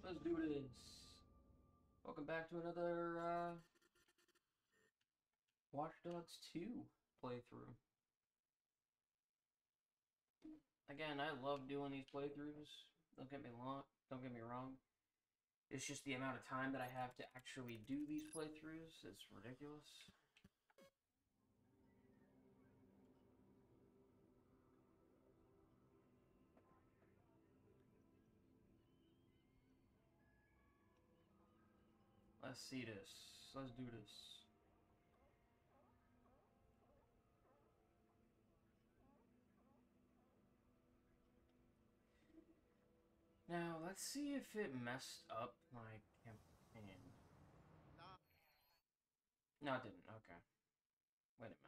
Let's do this. Welcome back to another Watch Dogs 2 playthrough. Again, I love doing these playthroughs. Don't get me wrong. It's just the amount of time that I have to actually do these playthroughs. It's ridiculous. Let's see this. Let's do this. Now, let's see if it messed up my campaign. No, it didn't. Okay. Wait a minute.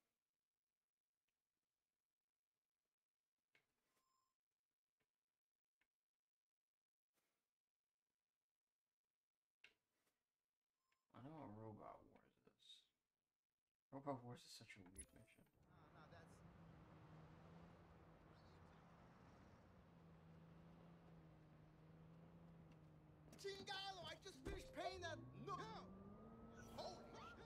I know what Robot Wars is. Robot Wars is such a weird mission. Chingalo, I just finished paying that. No. Holy.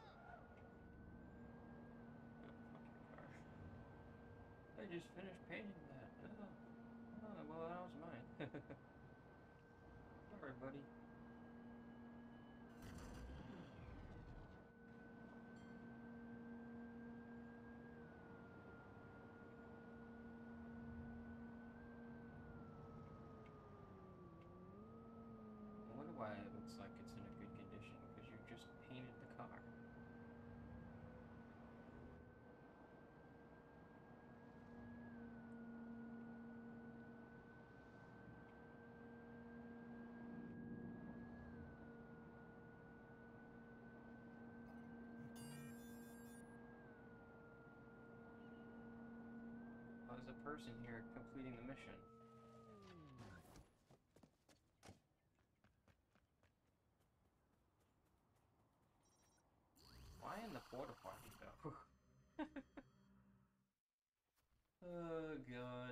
I just finished painting that. Oh, well, that was mine. Sorry, buddy. I wonder why it looks like it's in a good condition, because you just painted the car. Oh, there's a person here completing the mission. Why in the porta potty though? Oh god.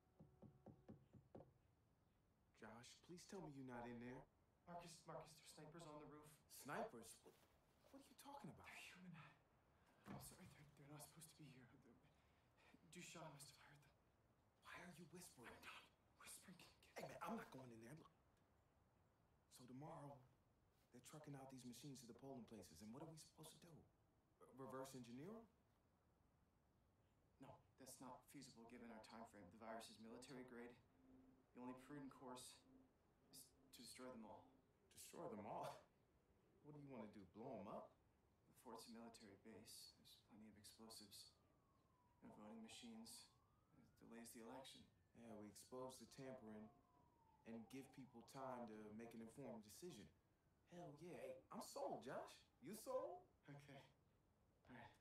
Josh, please tell me you're not in there. Marcus, there's snipers on the roof. Snipers? What are you talking about? They're human. I'm sorry, they're not supposed to be here. Duchan must have hired them. Why are you whispering? I'm not whispering. Hey man, I'm not going in there. Look. So tomorrow, they're trucking out these machines to the polling places, and what are we supposed to do? Reverse engineer them? No, that's not feasible given our time frame. The virus is military grade. The only prudent course is to destroy them all. Destroy them all? What do you want to do, blow them up? The fort's a military base. There's plenty of explosives. No voting machines. It delays the election. Yeah, we expose the tampering and give people time to make an informed decision. Hell yeah. Hey, I'm sold, Josh. You sold? Okay. All right.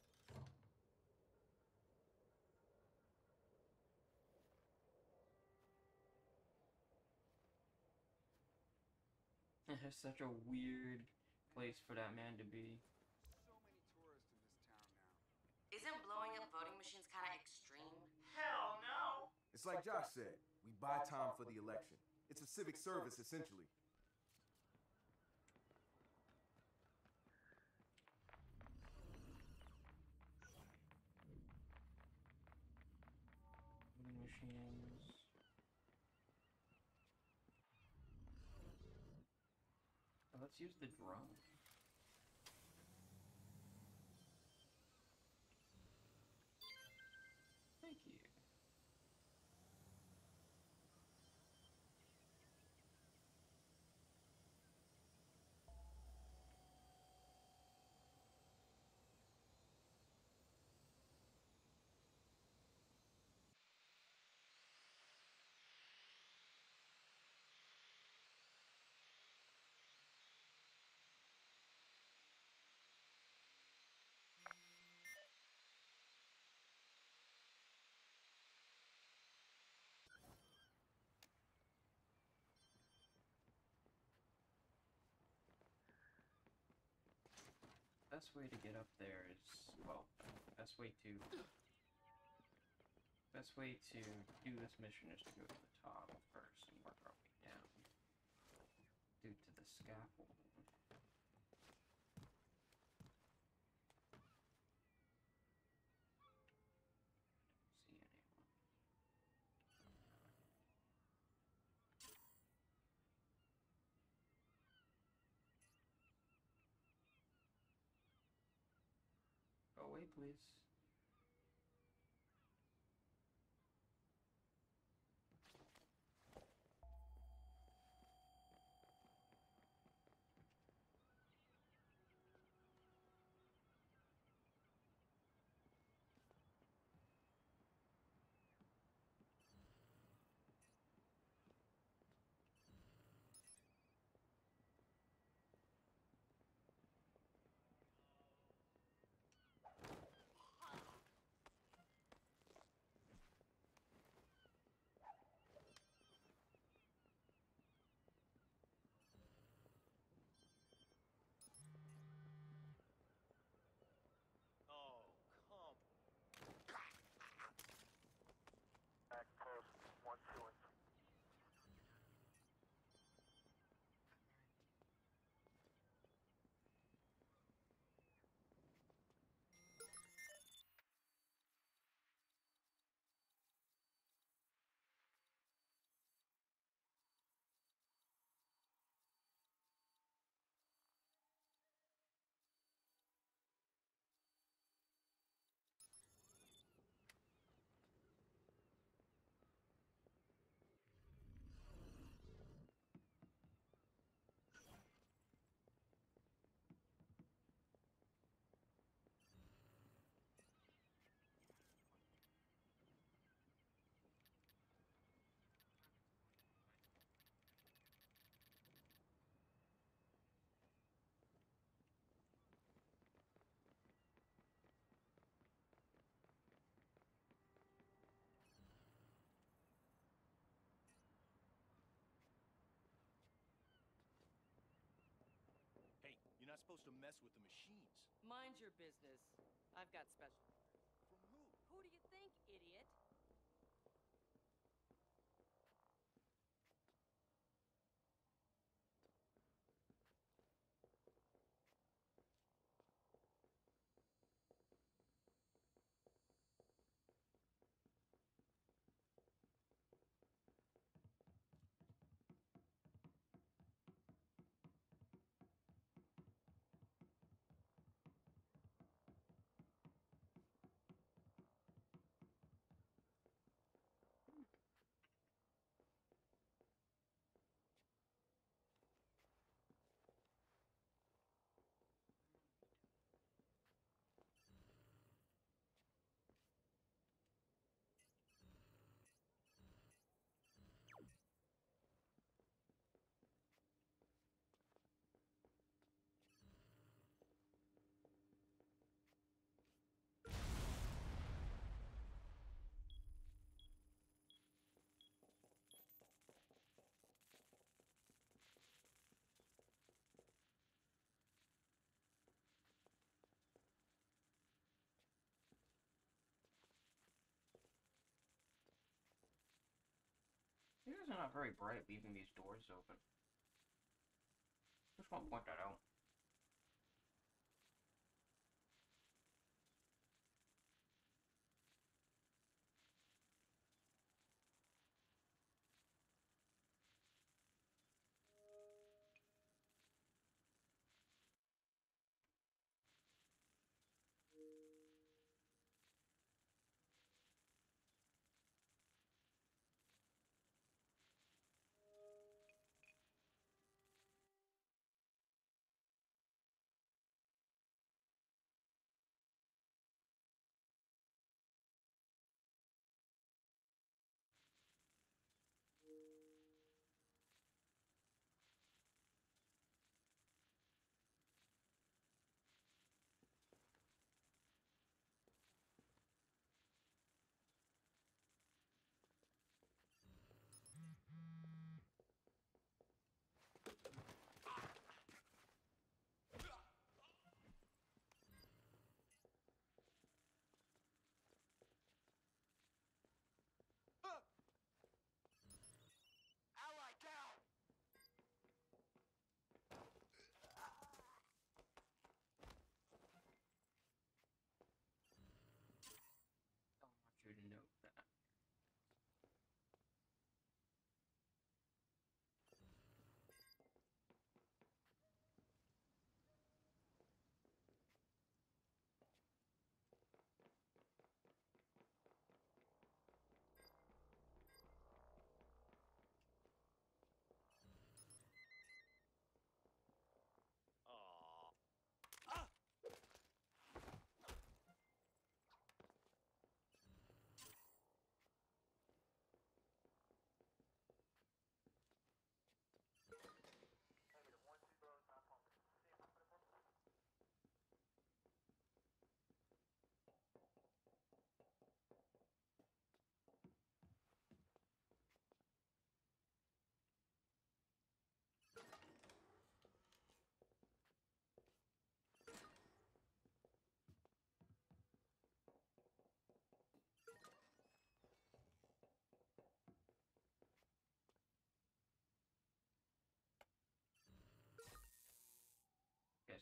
It's such a weird place for that man to be. So many tourists in this town now. Isn't blowing up voting machines kind of extreme? Hell no! It's like Josh said, we buy time for the election. It's a civic service, essentially. Voting machines. Oh, let's use the drone. Thank you. Best way to get up there is, well, best way to do this mission is to go to the top first and work our way down. scaffold. See anyone. Go away, please. Oh, come. Back post 1, 2, and 3. Hey, you're not supposed to mess with the machines. Mind your business. I've got special orders. From who? Who do you think, idiot? You guys are not very bright leaving these doors open. Just want to point that out.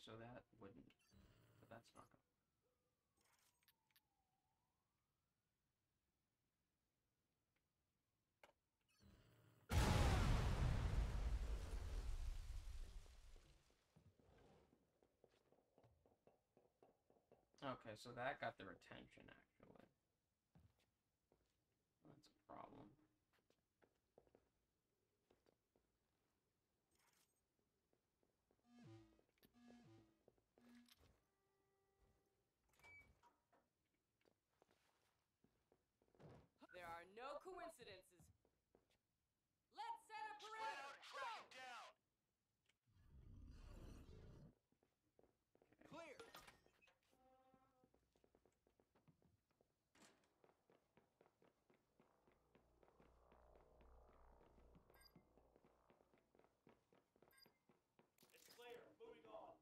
so that wouldn't. But that's not gonna. Okay, so that got their attention, actually. That's a problem. There are no coincidences. Let's set a Spread out perimeter. and track him down. Clear. It's clear. Moving on.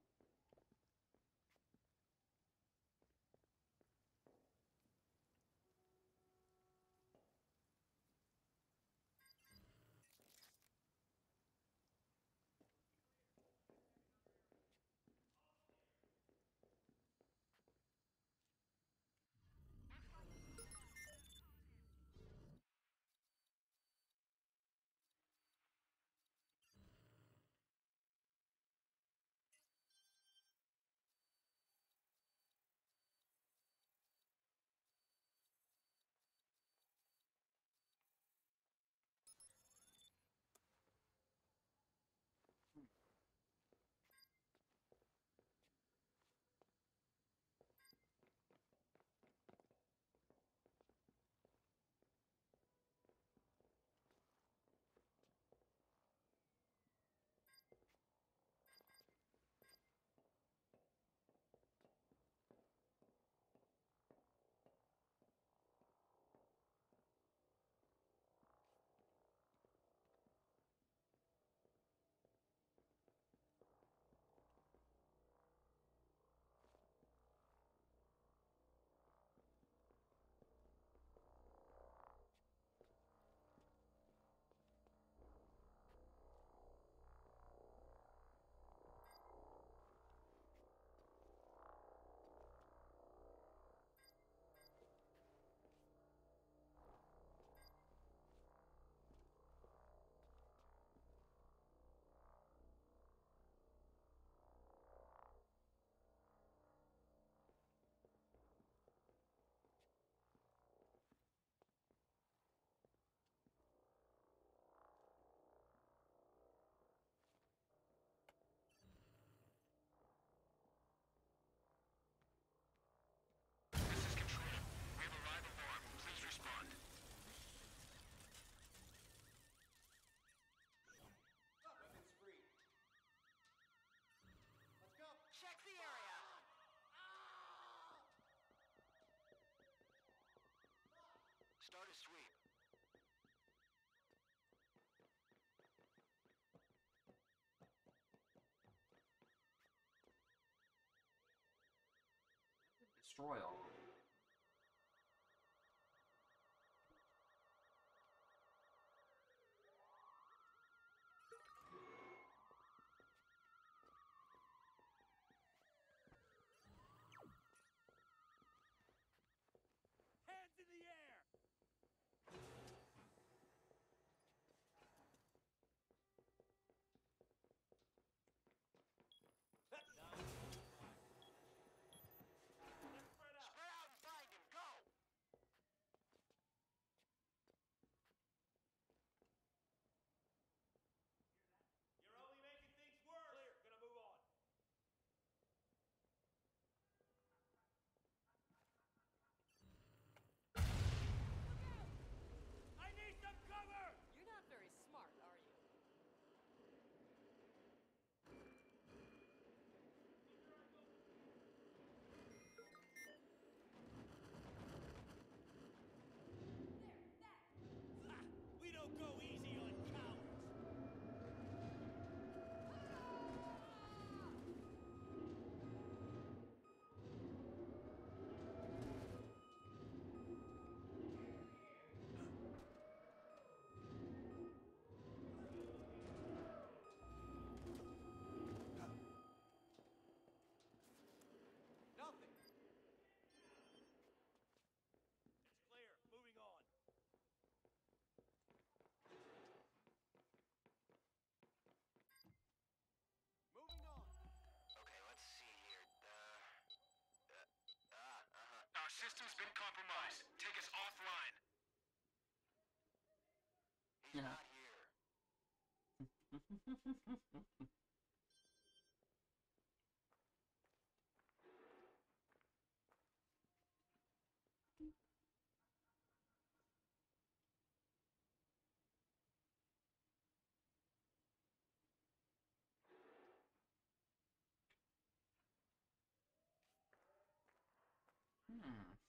Weapons free. Let's go. Check the area. Start a sweep. Destroy all of them. Hands in the air. Nice. Let's spread out. He's Yeah. not here. Hmm.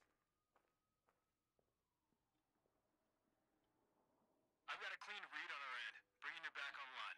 I've got a clean read on our end. Bringing you back online.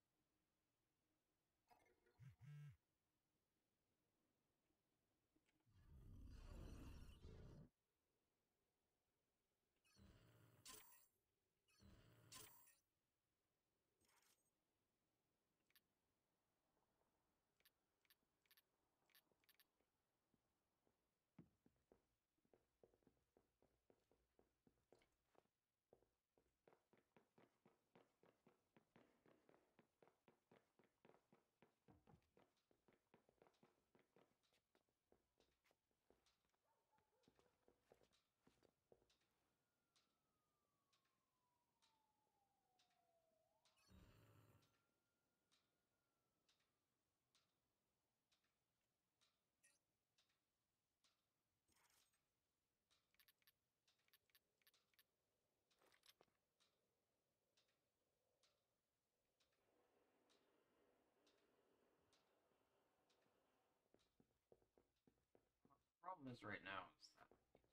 Problem is right now is that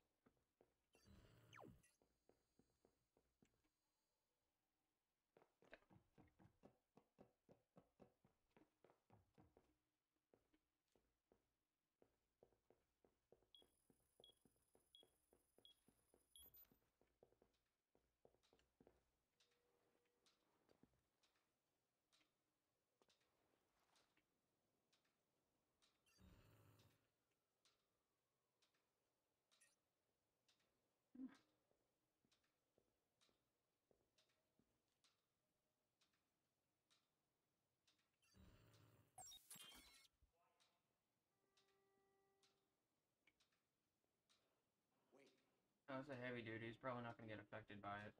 oh, it's a heavy duty. He's probably not gonna get affected by it.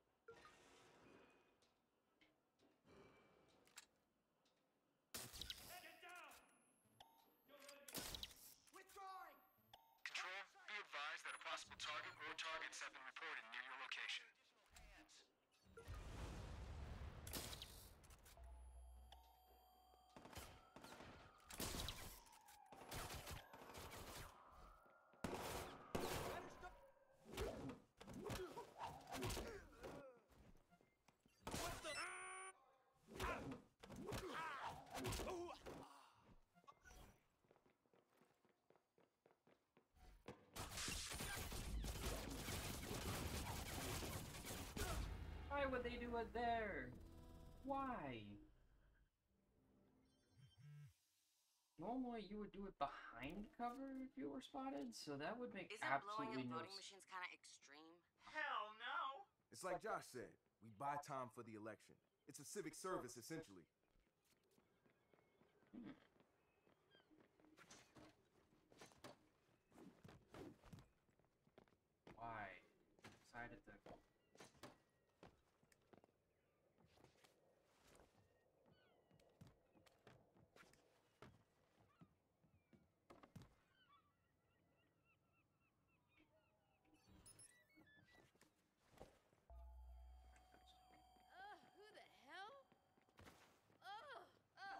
Control, be advised that a possible target or targets have been reported near your location. Why would they do it there? Why? Normally you would do it behind cover if you were spotted, so that would make Isn't blowing absolutely up no voting sense. machines kind of extreme? Hell no! It's like Josh said, we buy time for the election. It's a civic service, essentially. Why? Decided to. Who the hell? Ugh, ugh.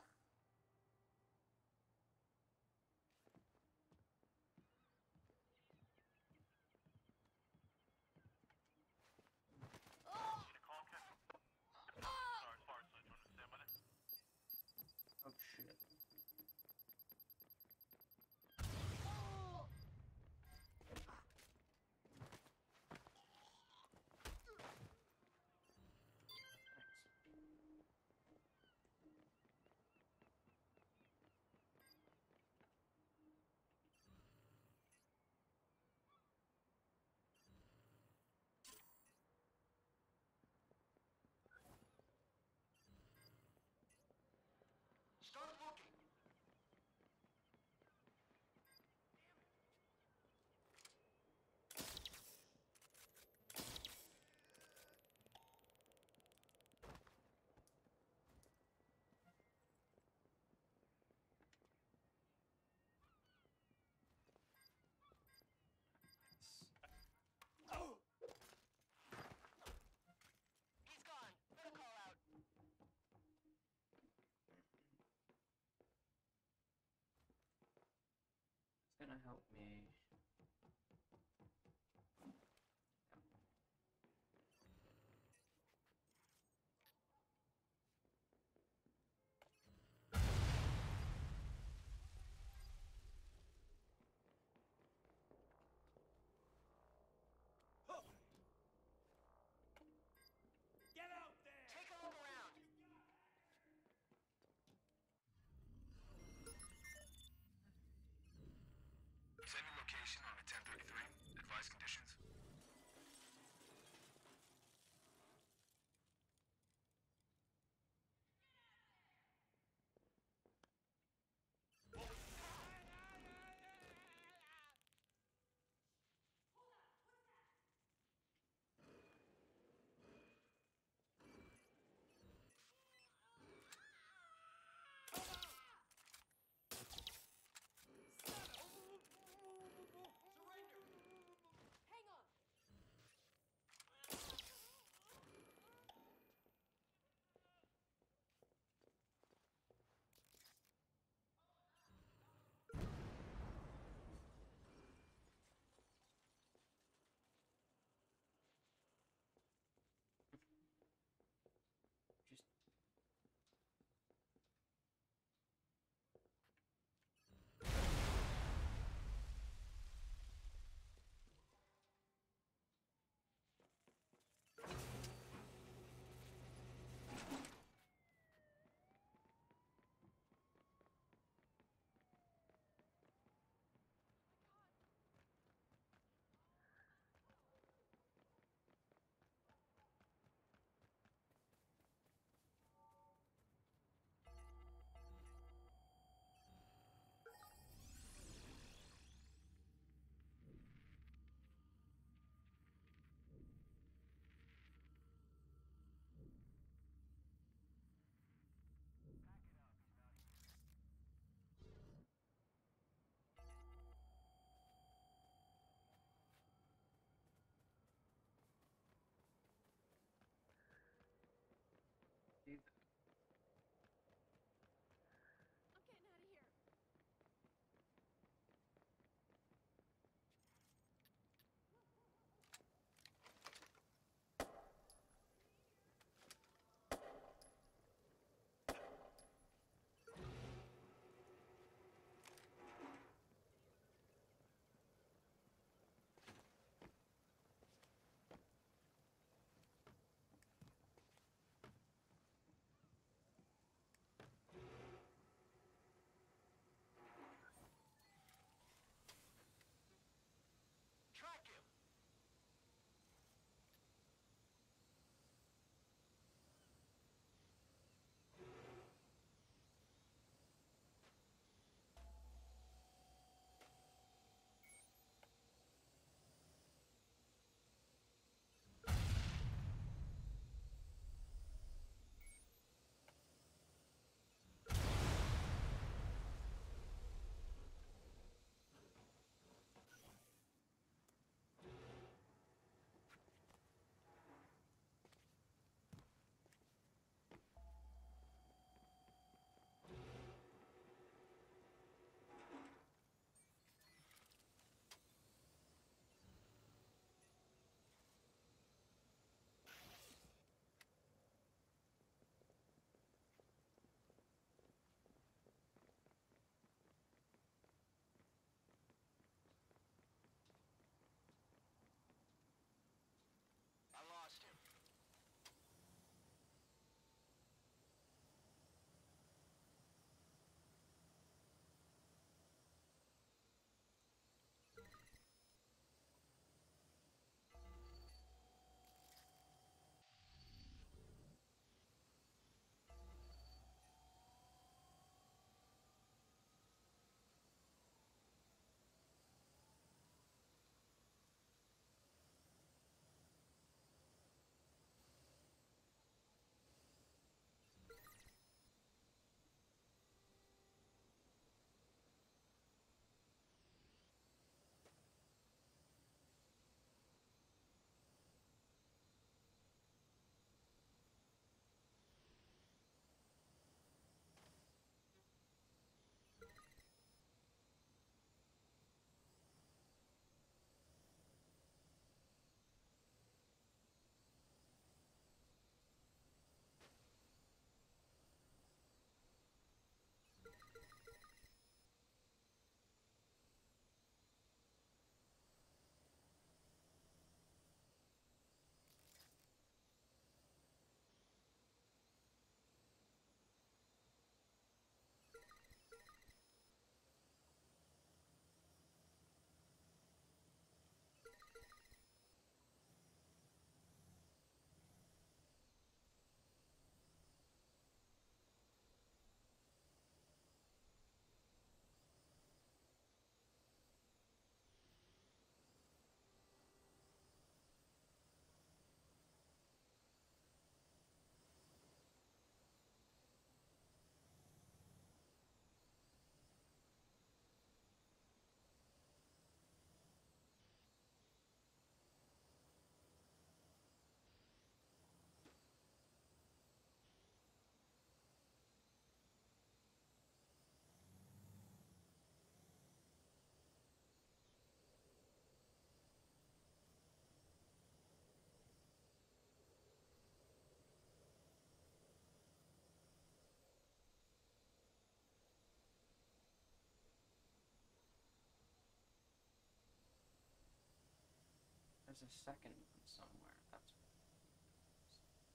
There's a second one somewhere. That's what it is.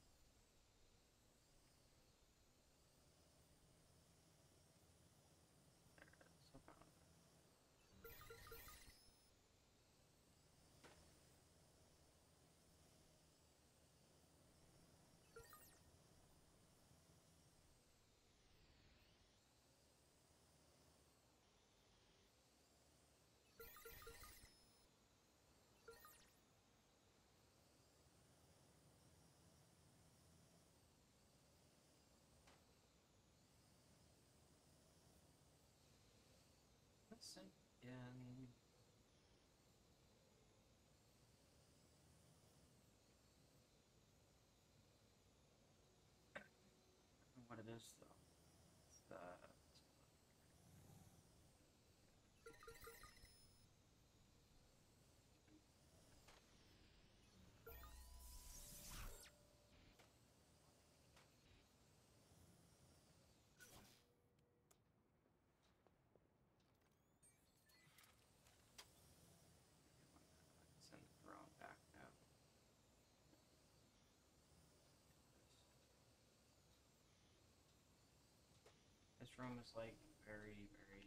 There it is. I found it. Listen in. What it is though. It's the send the drone back now. This room is like very, very.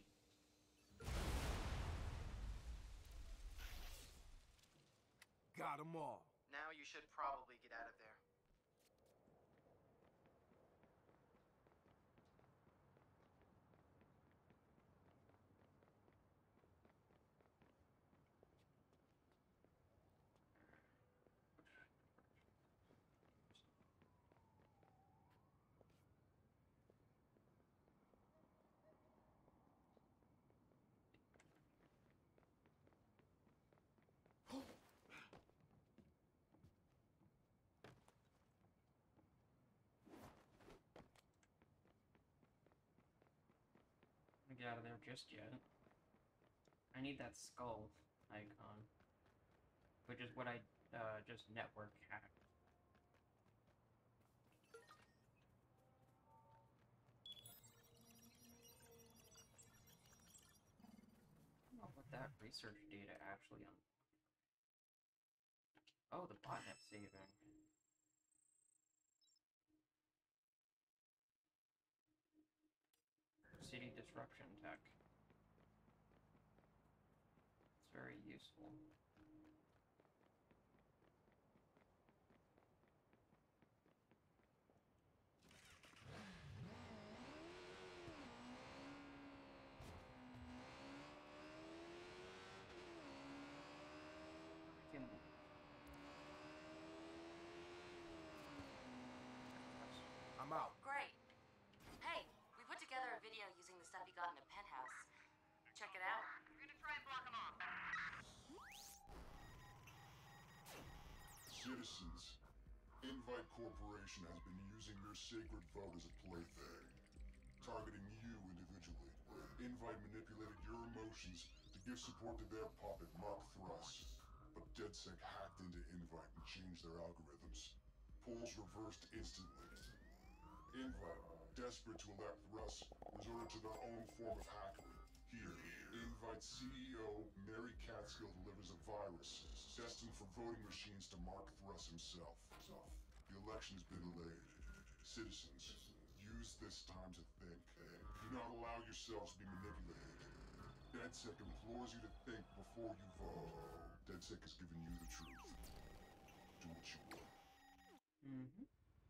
Got them all. Now you should probably get out of there. Get out of there just yet. I need that skull icon, which is what I just network hacked. I don't know what that research data actually on. Oh, the botnet saving. City disruption tech. It's very useful. I'm out. Great. Hey, we put together a video using the stuff you got in the penthouse. Check it out. We're gonna try and block them off. Citizens, Invite Corporation has been using your sacred vote as a plaything, targeting you individually. Invite manipulated your emotions to give support to their puppet, Mark Thrust. But DedSec hacked into Invite and changed their algorithms. Polls reversed instantly. Invite, desperate to elect Thrust, resorted to their own form of hackery. Here, Invite CEO Mary Catskill delivers a virus destined for voting machines to Mark Thrust himself. The election's been delayed. Citizens, use this time to think. Do not allow yourselves to be manipulated. DedSec implores you to think before you vote. DedSec has given you the truth. Do what you will. Mm-hmm.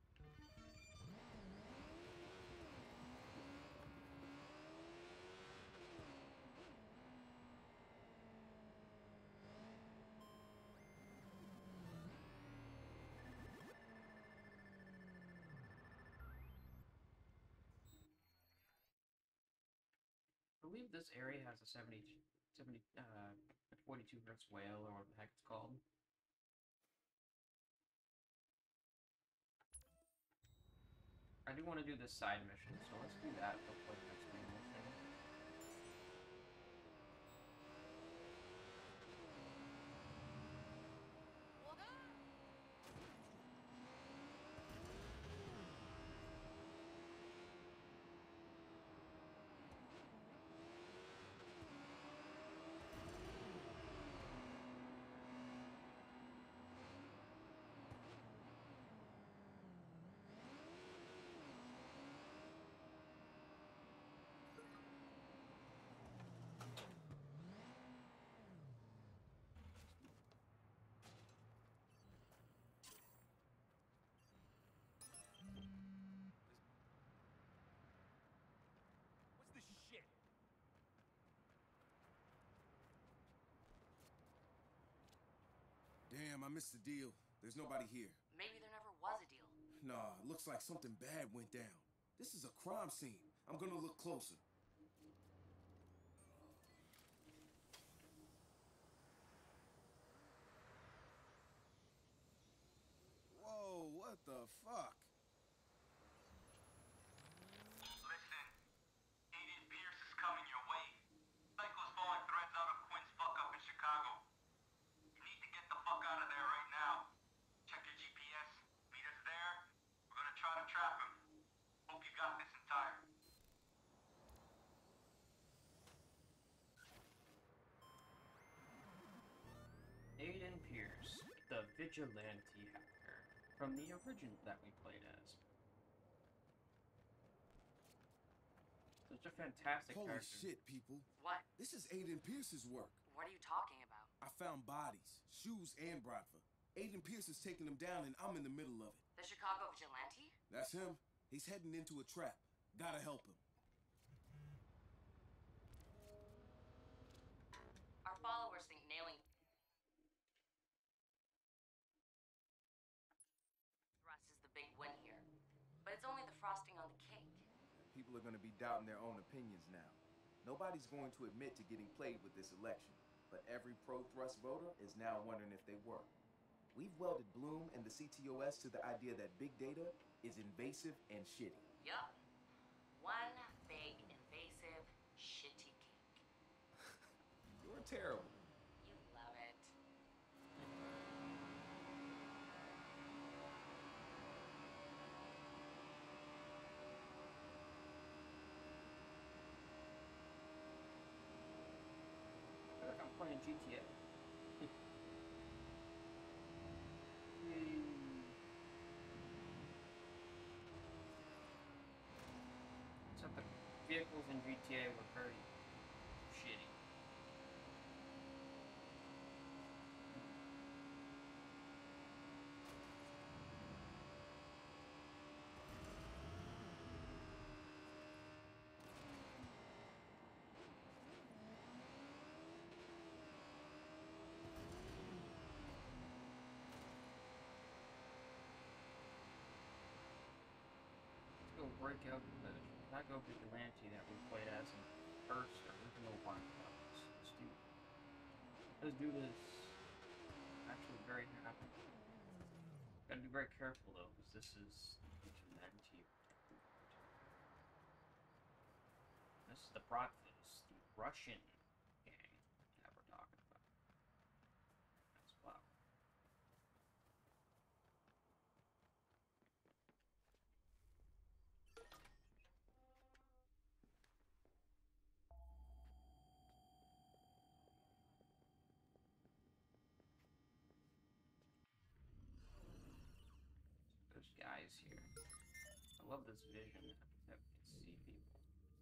I believe this area has a 42 hertz whale, or what the heck it's called. I do want to do this side mission, so let's do that before the next main mission. Damn, I missed the deal. There's nobody here. Maybe there never was a deal. Nah, looks like something bad went down. This is a crime scene. I'm gonna look closer. Whoa, what the fuck? Listen, Aiden Pierce is coming your way. Psycho's falling threats out of Quinn's fuck up in Chicago. You need to get the fuck out of there right now. Check your GPS. Meet us there. We're gonna try to trap him. Hope you got this in time. Aiden Pierce, the vigilante hacker from the original that we played as. Such a fantastic Holy character. shit, people. What? This is Aiden Pierce's work. What are you talking about? I found bodies, shoes, and Bradford. Aiden Pierce is taking them down, and I'm in the middle of it. The Chicago vigilante? That's him. He's heading into a trap. Gotta help him. Our followers think nailing Russ is the big win here. But it's only the frosting on the cake. People are going to be doubting their own opinions now. Nobody's going to admit to getting played with this election, but every pro-thrust voter is now wondering if they were. We've welded Bloom and the CTOS to the idea that big data is invasive and shitty. Yup. One big, invasive, shitty cake. You're terrible. You love it. I feel like I'm playing GTA. Except the vehicles in GTA were very shitty. Go break out the Chicago vigilante that we played as in first original one. Let's do this. Actually, very happy. Gotta be very careful though, because this is vigilante. This is the Bratkas, the Russian gang that we're talking about as well. There's guys here. I love this vision that we can see people.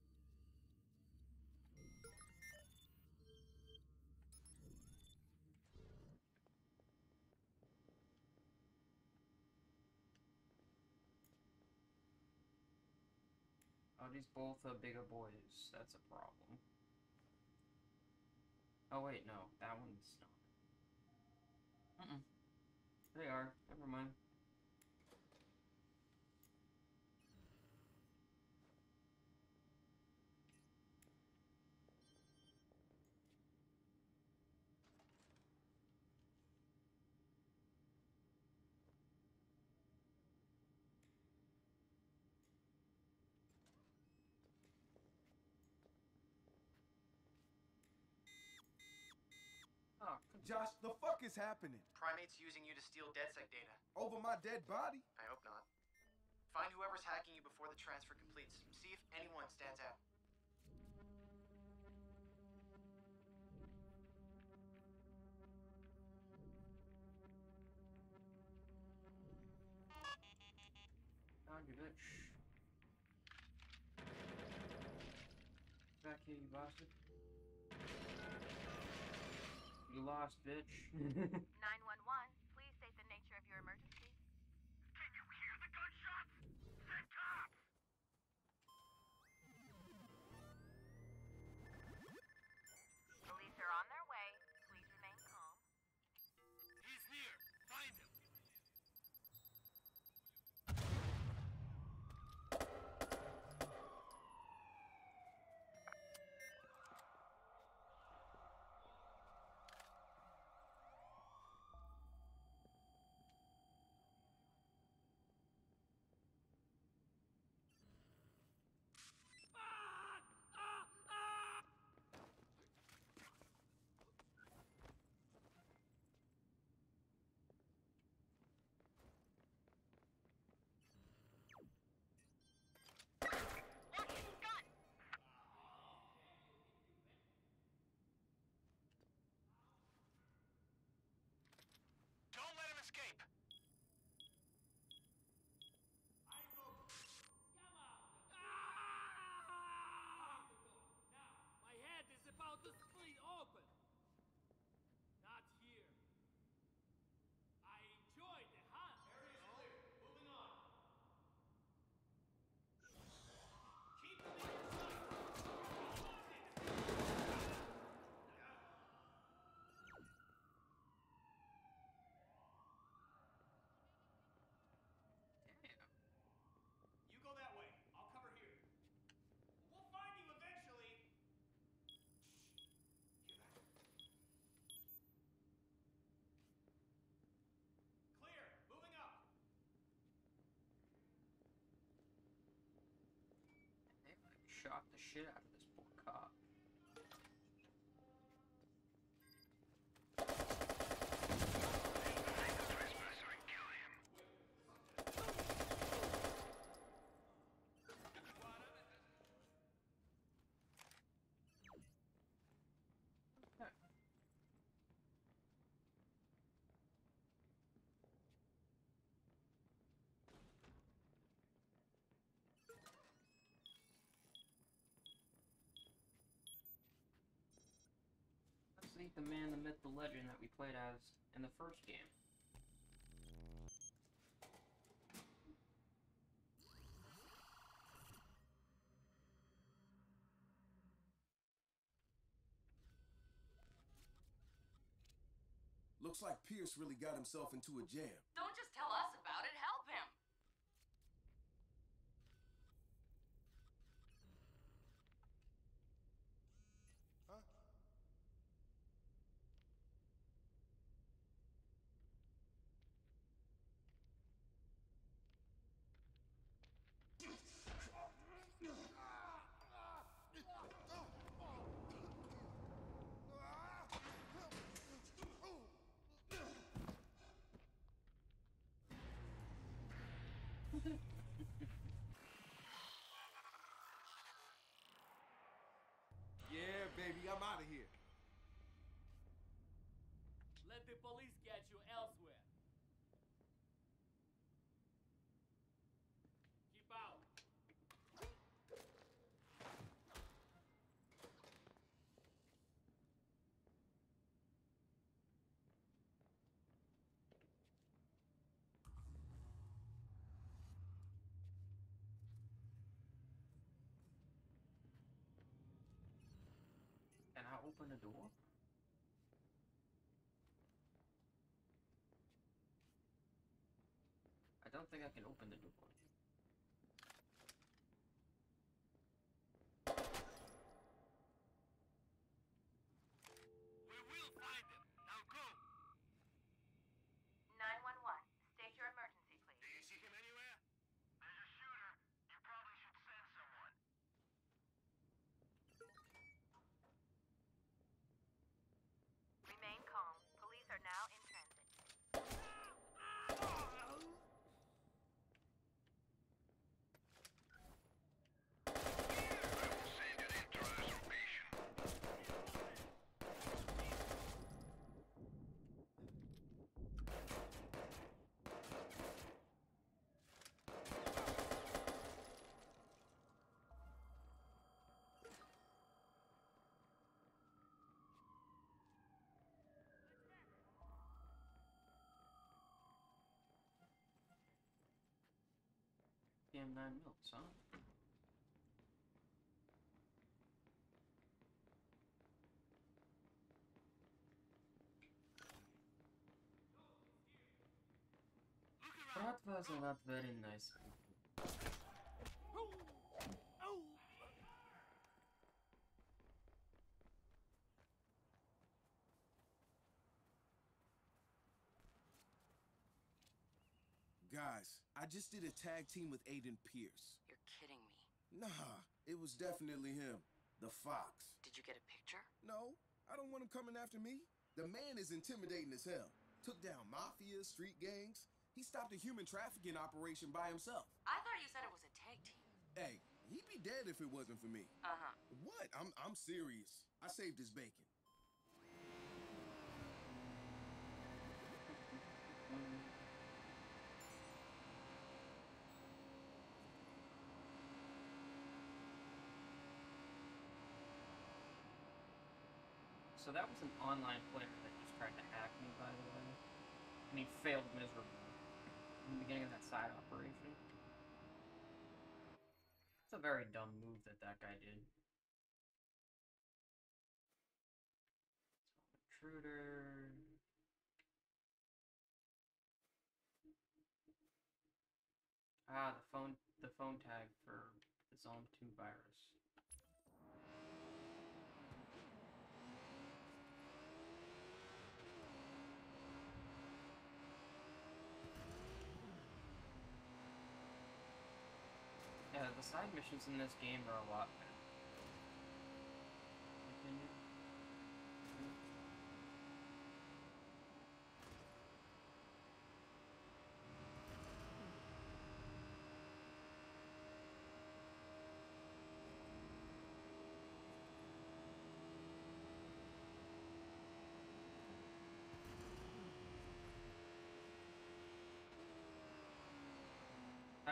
Oh, these both are bigger boys. That's a problem. Oh wait, no, that one's not. They are. Never mind. Oh, Josh, the fuck is happening? Primate's using you to steal DedSec data. Over my dead body? I hope not. Find whoever's hacking you before the transfer completes. See if anyone stands out. found you, bitch. Back here, you bastard. You lost, bitch. 911, please state the nature of your emergency. Can you hear the gunshots? Send cops! Police are on their way. Please remain calm. He's near. shock the shit out of this poor cop. Let's meet the man, the myth, the legend that we played as in the first game. Looks like Pierce really got himself into a jam. Don't just tell us about it, help him! Yeah, baby, I'm out of here. Let the police get you elsewhere. Keep out. Can I open the door? I don't think I can open the door. We will find them. Now go. 911. State your emergency, Do please. you see him anywhere? There's a shooter. You probably should send someone. Remain calm. Police are now in transit. Send an interrogation. PM9 milks, huh? That was not very nice. Guys, I just did a tag team with Aiden Pierce. You're kidding me. Nah, it was definitely him. The Fox. Did you get a picture? No, I don't want him coming after me. The man is intimidating as hell. Took down mafia, street gangs. He stopped a human trafficking operation by himself. I thought you said it was a tag team. Hey, he'd be dead if it wasn't for me. Uh-huh. What? I'm serious. I saved his bacon. So that was an online player that just tried to hack me, by the way. And he failed miserably in the beginning of that side operation. It's a very dumb move that that guy did. Intruder. Ah, the phone tag for the Zone 2 virus. Yeah, the side missions in this game are a lot better.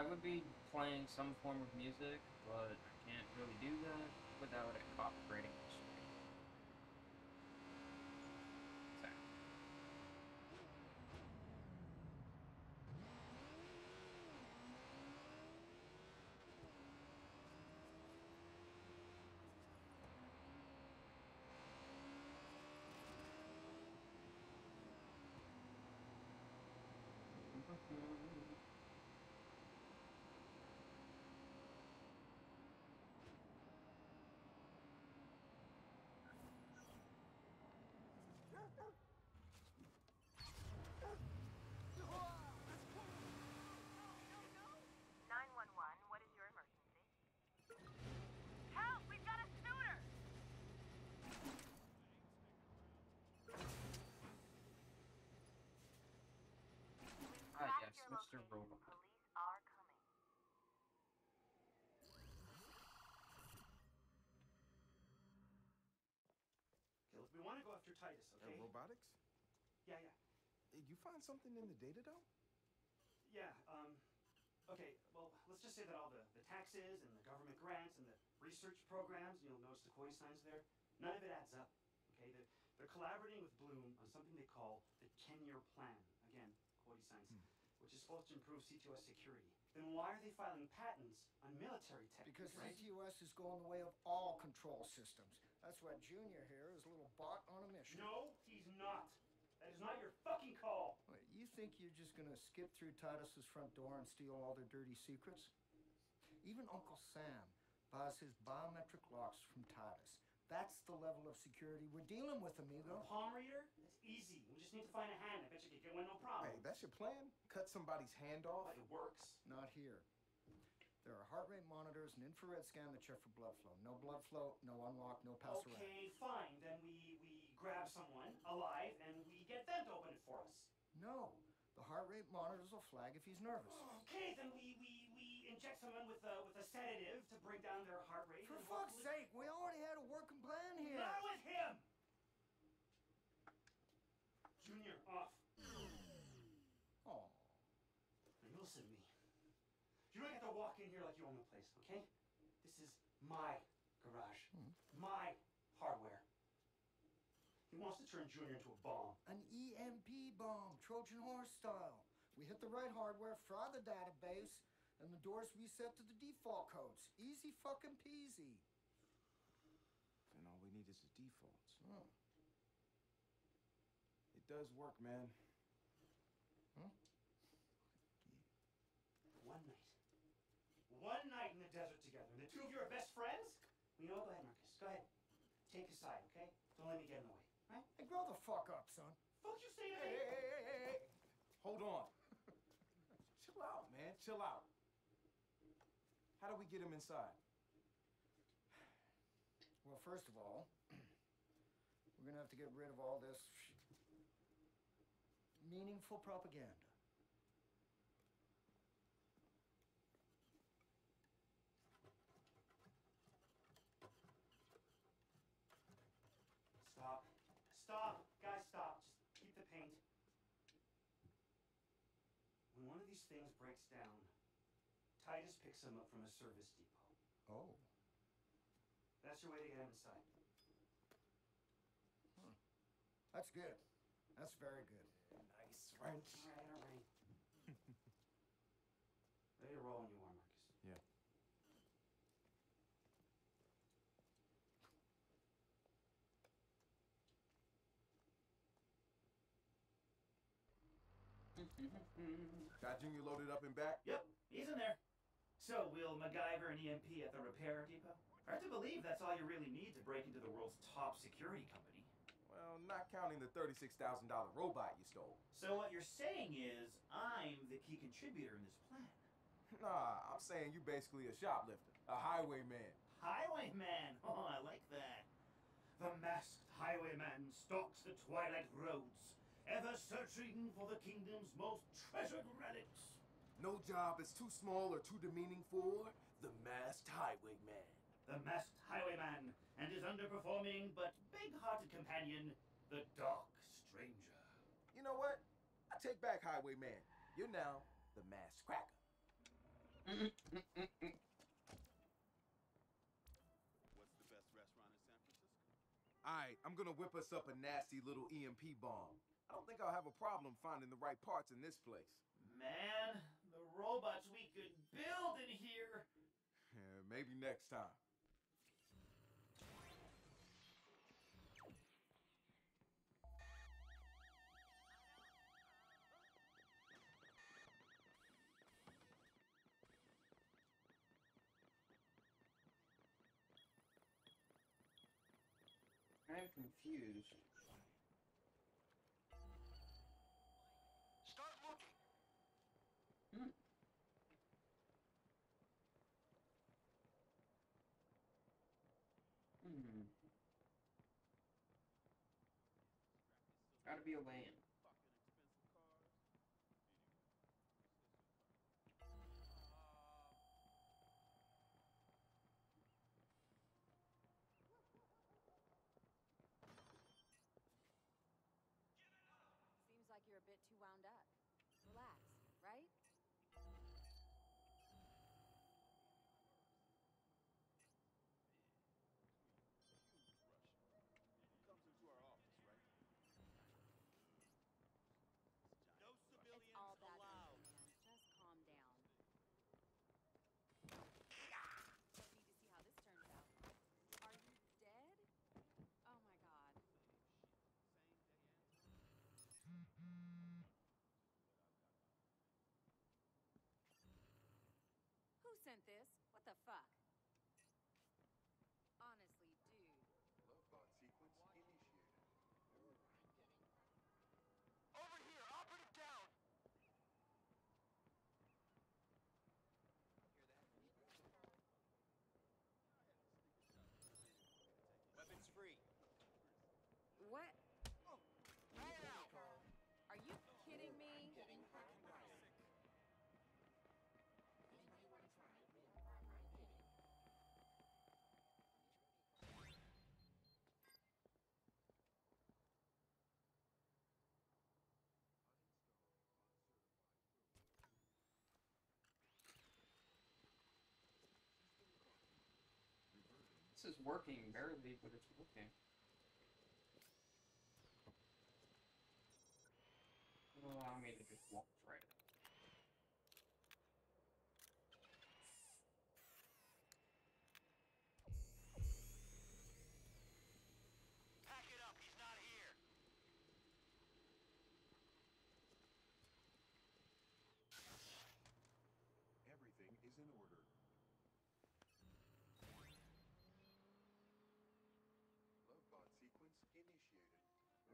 I would be playing some form of music, but I can't really do that without it copyrighting the stream. Exactly. What is your emergency? Help! We've got a snooter! Ah, yes, Mr. Robot. Police are coming. Okay, look, we want to go after Titus, okay? Robotics? Yeah. You find something in the data, though? Yeah, okay, well, let's just say that all the taxes and the government grants and the research programs, you'll notice the Cody signs there, none of it adds up, okay? They're collaborating with Bloom on something they call the 10-year plan. Again, Cody signs, which is supposed to improve C2S security. Then why are they filing patents on military tech? Because right? CTOS is going the way of all control systems. That's why Junior here is a little bot on a mission. No, he's not. That is not your fucking call. Wait, you think you're just gonna skip through Titus's front door and steal all their dirty secrets? Even Uncle Sam buys his biometric locks from Titus. That's the level of security we're dealing with, amigo. Palm reader? It's easy. We just need to find a hand. I bet you could get one, no problem. Hey, that's your plan? Cut somebody's hand off? It works. Not here. There are heart rate monitors and infrared scan that check for blood flow. No blood flow, no unlock, no pass around. Okay, fine. Then we grab someone alive and we get them to open it for us. No. The heart rate monitors will flag if he's nervous. Okay, then we inject someone with a sedative to bring down their heart rate. For fuck's sake, we already had a working plan here. Not with him! Junior, off. Oh. Now you listen to me. You don't get to walk in here like you own the place, okay? This is my garage. My hardware. He wants to turn Junior into a bomb. An EMP bomb, Trojan horse style. We hit the right hardware, fry the database, and the doors reset to the default codes. Easy fucking peasy. Then all we need is the defaults. Oh. It does work, man. One night in the desert together. And the two of you are best friends? You know what? Go ahead, Marcus. Go ahead. Take a side, okay? Don't let me get in the way. Right? Hey, grow the fuck up, son. Fuck you say to me? Hey. Hold on. Chill out, man. Chill out. How do we get him inside? Well, first of all, we're gonna have to get rid of all this meaningful propaganda. Stop. Guys, stop. Just keep the paint. When one of these things breaks down, Titus picks them up from a service depot. Oh. That's your way to get him inside. That's good. That's very good. Nice French. All right. Ready to roll when you are, Marcus. Yeah. Got Junior loaded up and back? Yep, he's in there. So, will MacGyver and EMP at the repair depot? Hard to believe that's all you really need to break into the world's top security company. Well, not counting the $36,000 robot you stole. So what you're saying is, I'm the key contributor in this plan. Nah, I'm saying you basically a shoplifter, a highwayman. Highwayman? Oh, I like that. The masked highwayman stalks the twilight roads, ever searching for the kingdom's most treasured relics. No job is too small or too demeaning for the masked highwayman. The masked highwayman and his underperforming but big-hearted companion, the Dark Stranger. You know what? I take back highwayman. You're now the masked cracker. What's the best restaurant in San Francisco? Alright, I'm gonna whip us up a nasty little EMP bomb. I don't think I'll have a problem finding the right parts in this place. Man, the robots we could build in here! Yeah, maybe next time. I'm confused. Start looking. Hmm. Hmm. Gotta be a land. Seems like you're a bit too wound up. Relax, right? Comes into our office, right? No civilians It's all bad allowed. news, man. Just calm down. Don't need to see how this turns out. Are you dead? Oh my god. Who sent this? What the fuck? Honestly, dude. Lovebot sequence initiated. Over here, operative down. Weapons free. What? Are you kidding me? This is working barely, but it's working. It'll allow me to just walk right up. Pack it up, he's not here. Everything is in order. Lovebot sequence initiated.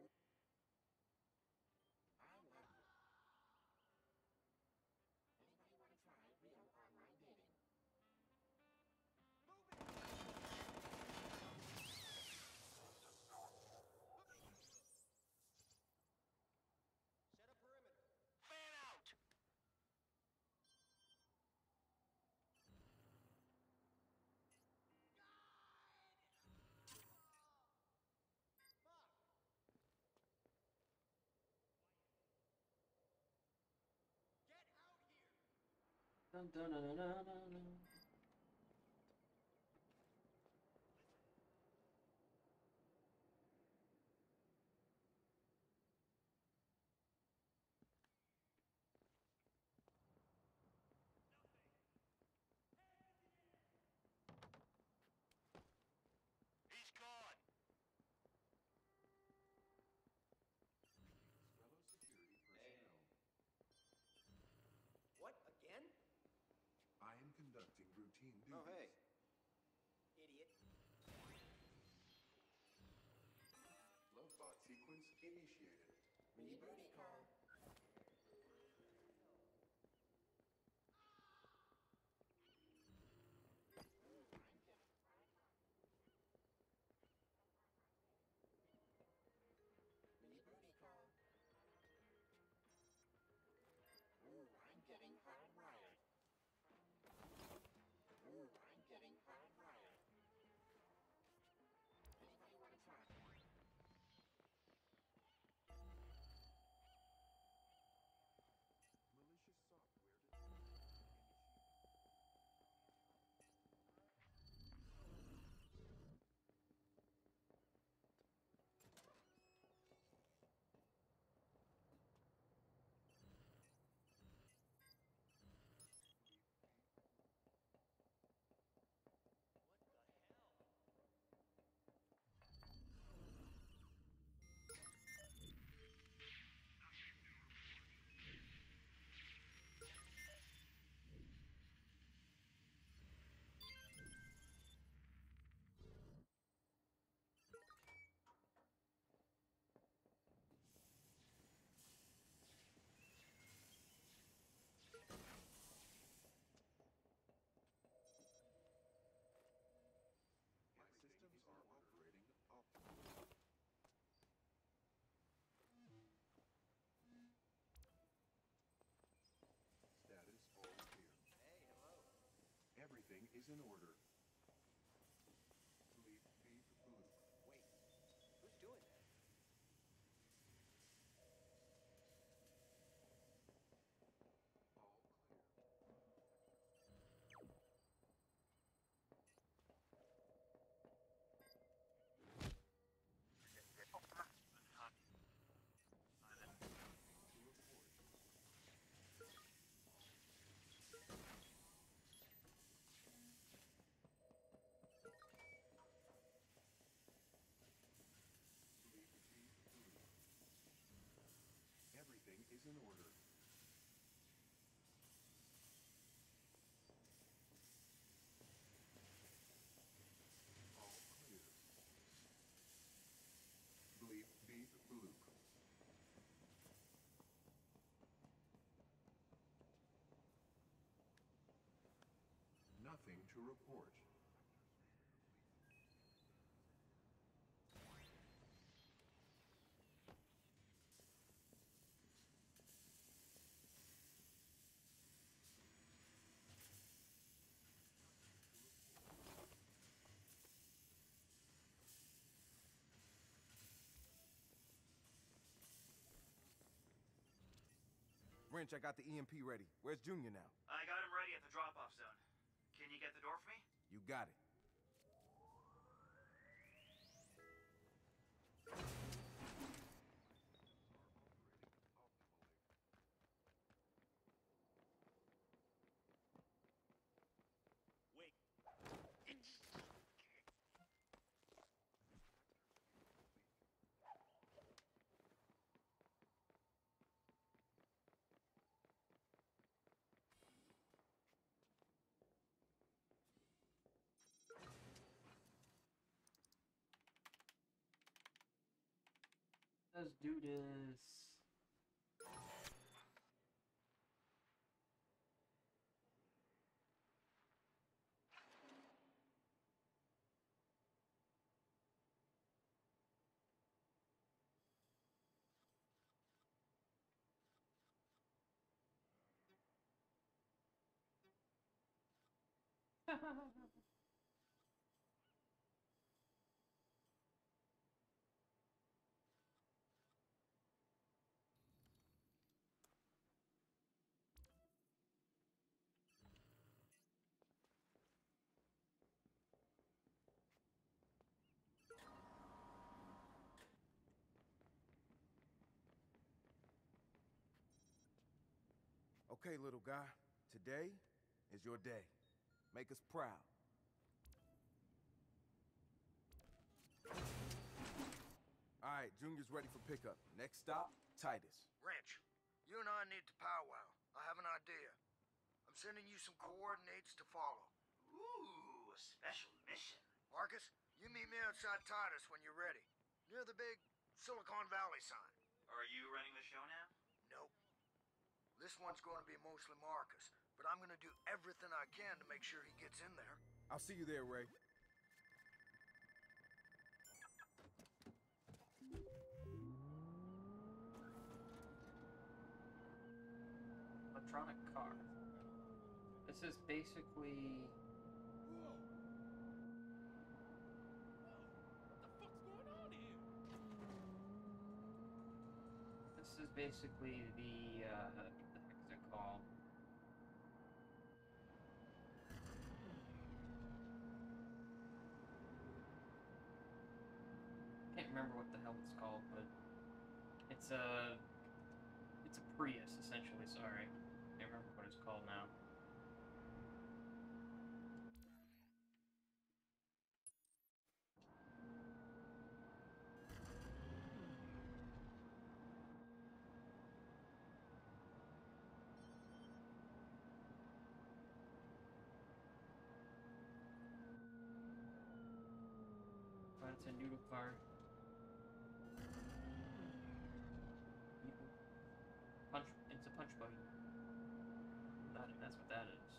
Set a perimeter. Fan out. Get out here! Dun, dun, dun, dun, dun, dun, dun. He's gone. Fellow security personnel. What, again? I am conducting routine duties. Oh, hey. Idiot. Lovebot sequence initiated. Rebooty call. Rebooty call. Ooh, I'm getting hardwired. Ooh, I'm getting hardwired. Anybody want to try? is in order. Bleep, beep, bloop. Wait, who's doing that? All clear. Bleep, beep, bloop. Everything is in order. All clear. Bleep, beep, bloop. Nothing to report. Wrench, I got the EMP ready. Where's Junior now? I got him ready at the drop-off zone. Can you get the door for me? You got it. Wait. Let's do this. Okay, little guy. Today is your day. Make us proud. All right, Junior's ready for pickup. Next stop, Titus. Wrench, you and I need to powwow. I have an idea. I'm sending you some coordinates to follow. Ooh, a special mission. Marcus, you meet me outside Titus when you're ready. Near the big Silicon Valley sign. Are you running the show now? Nope. This one's going to be mostly Marcus, but I'm going to do everything I can to make sure he gets in there. I'll see you there, Ray. Electronic car. This is basically... This is basically the, what the heck is it called? Can't remember what the hell it's called, but it's a Prius, essentially, sorry. Can't remember what it's called now. But it's a noodle car. It's a punch buggy. That's what that is.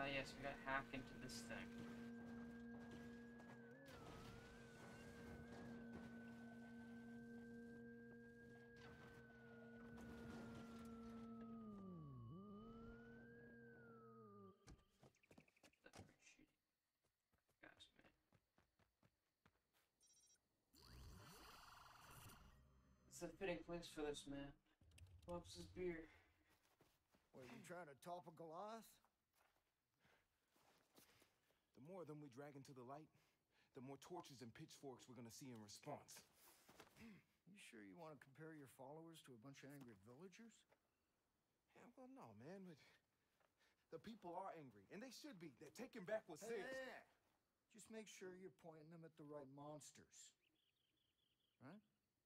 yes, we got hacked into this thing. Guys, man. It's a fitting place for this man. Pops his beer. What, are you trying to topple Goliath? The more of them we drag into the light, the more torches and pitchforks we're gonna see in response. You sure you want to compare your followers to a bunch of angry villagers? Yeah, well, no, man, but the people are angry, and they should be. They're taking back what's theirs. Just make sure you're pointing them at the right monsters. Right?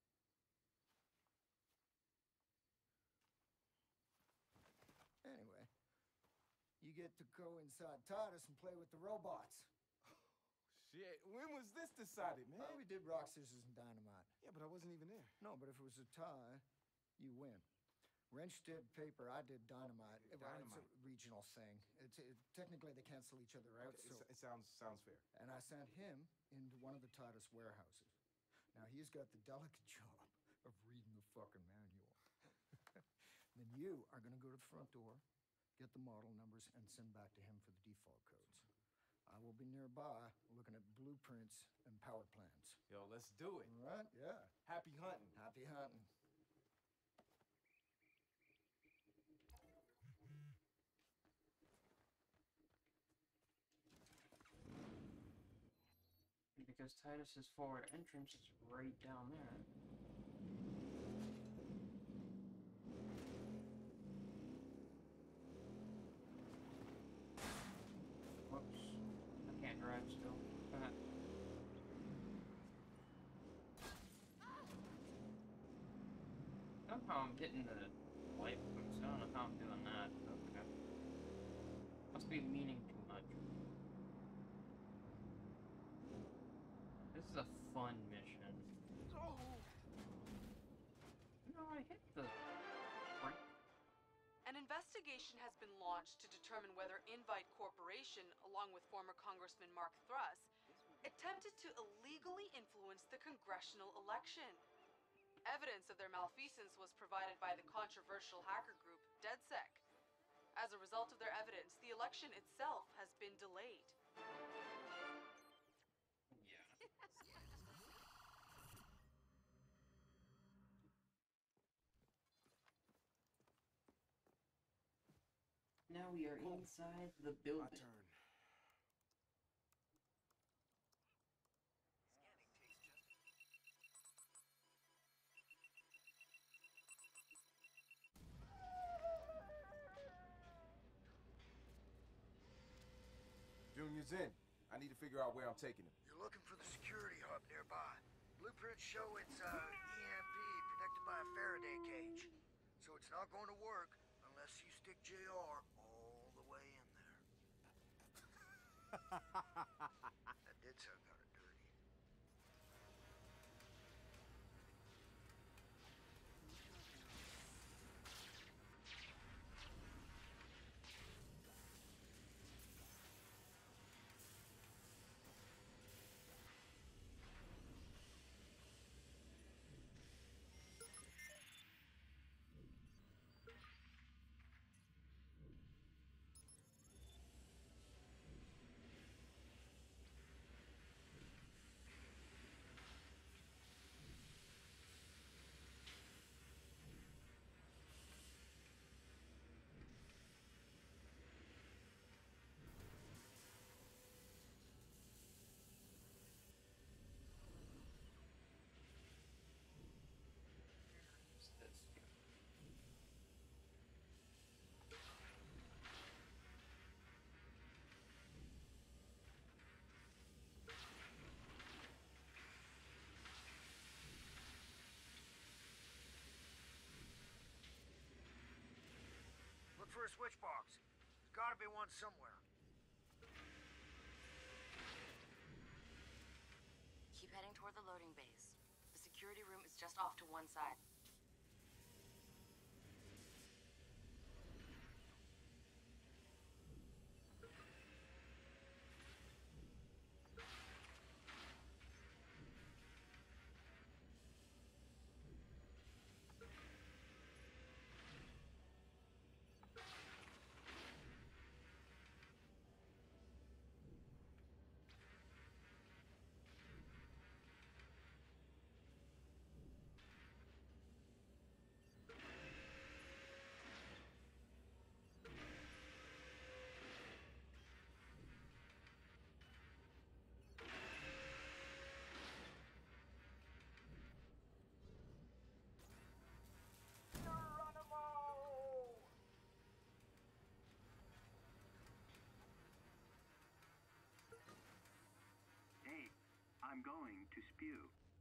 Anyway, you get to go inside Titus and play with the robots. Shit, when was this decided, man? Well, we did rock, scissors, and dynamite. Yeah, but I wasn't even there. No, but if it was a tie, you win. Wrench did paper, I did dynamite. Dynamite. It's a regional thing. Technically, they cancel each other out. Okay, So. it sounds fair. And I sent him into one of the Titus warehouses. Now, he's got the delicate job of reading the fucking manual. Then you are going to go to the front door, get the model numbers, and send back to him for the default codes. I will be nearby looking at blueprints and power plans. Yo, let's do it. All right? Yeah. Happy hunting. Happy hunting. Because Titus's forward entrance is right down there. Whoops. I can't drive still. Somehow I'm hitting the light points. I don't know how I'm doing that. Okay. Must be leaning too much. This is a fun mission. No, I hit the right. An investigation has been launched to determine whether Invite Corporation, along with former Congressman Mark Thruss, attempted to illegally influence the congressional election. Evidence of their malfeasance was provided by the controversial hacker group DedSec. As a result of their evidence, the election itself has been delayed. Now we are inside the building. My turn. Junior's in. I need to figure out where I'm taking him. You're looking for the security hub nearby. Blueprints show it's EMP protected by a Faraday cage. So it's not going to work unless you stick JR all the way in there. That did sound kind of dirty. Look for a switch box. There's gotta be one somewhere. Keep heading toward the loading bays. The security room is just off to one side. I'm going to spew.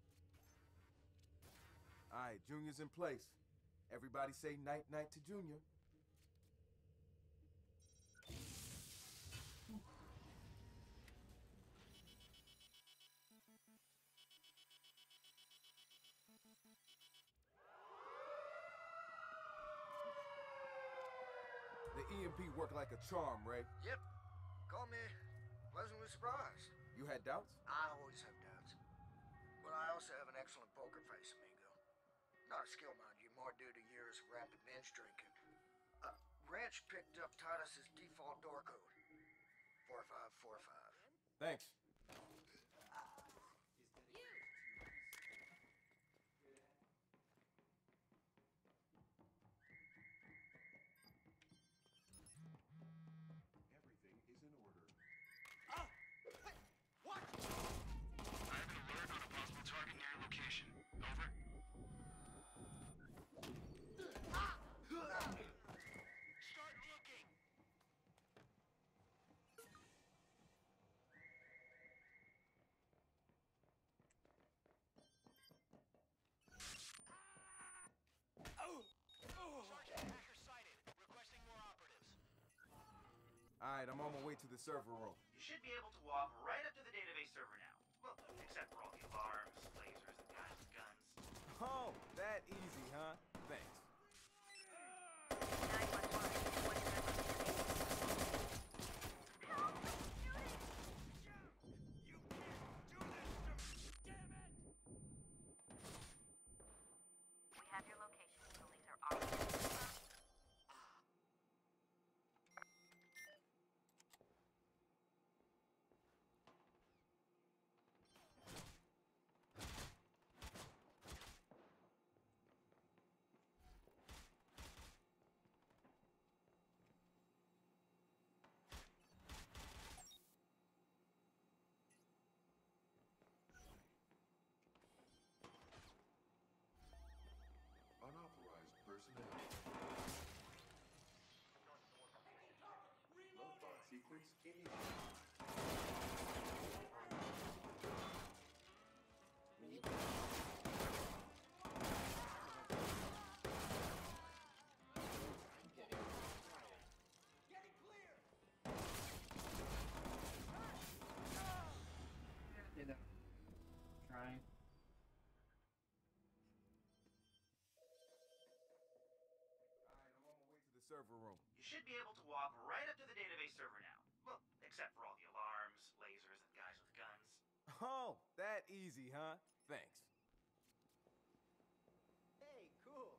All right, Junior's in place. Everybody say night-night to Junior. The EMP worked like a charm, Ray. Yep. Call me pleasantly surprised. You had doubts? I always have doubts. But I also have an excellent poker face, amigo. Not a skill, mind you, more due to years of rapid binge drinking. Ranch picked up Titus's default door code. 4545. Thanks. Everything is in order. What? I have an alert on a possible target near your location. Over. Start looking. Sergeant, hacker sighted. Requesting more operatives. All right, I'm on my way to the server room. You should be able to walk right up to the database server now. Well, except for all the alarms, lasers, and guys with guns. Oh, that easy, huh? Thanks. We have your location. Police are already. Unauthorized personnel. Loadbot sequence initiated. Did that. Trying. All right, I'm on my way to the server room. You should be able to walk right up to the database server now. Well, except for all the alarms, lasers, and guys with guns. Oh, that easy, huh? Thanks. Hey, cool.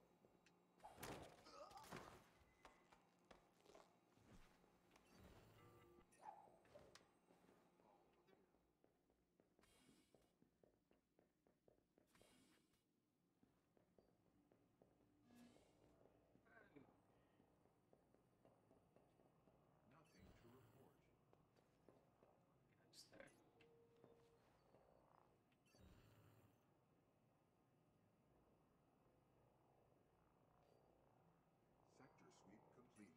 Nothing to report. Just there. Sector sweep complete.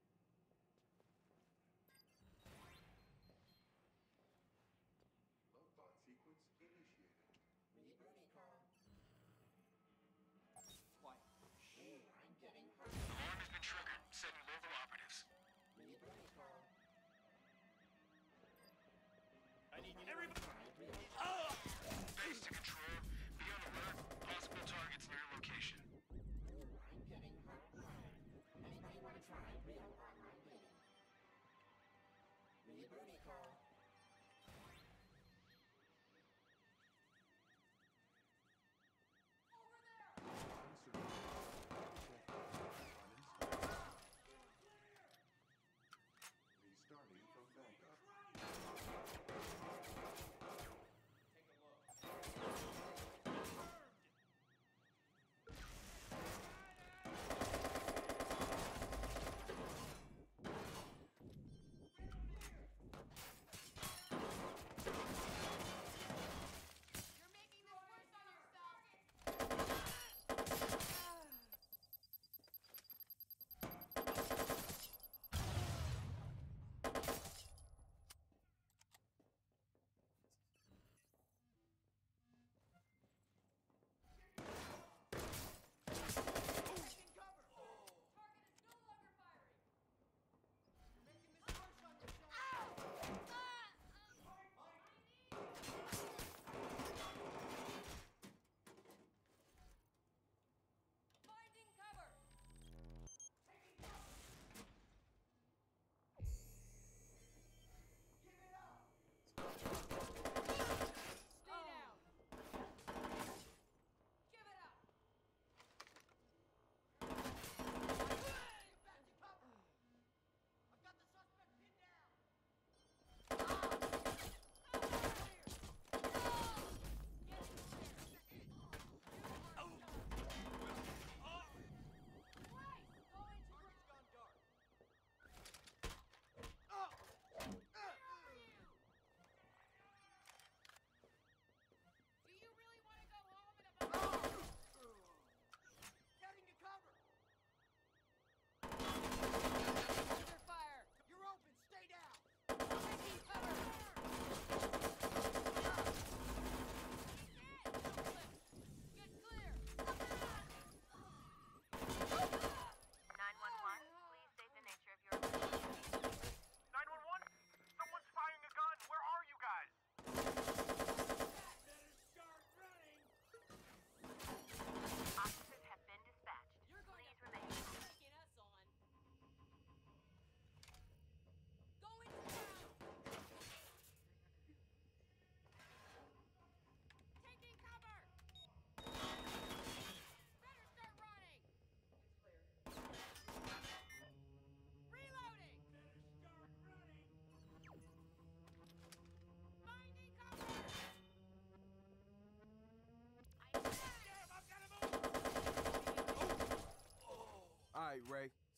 Loadbot sequence initiated. Alarm has been triggered. Sending local operatives. I need everybody. Base to control. Be on alert. Possible targets near your location. Restarting from backup.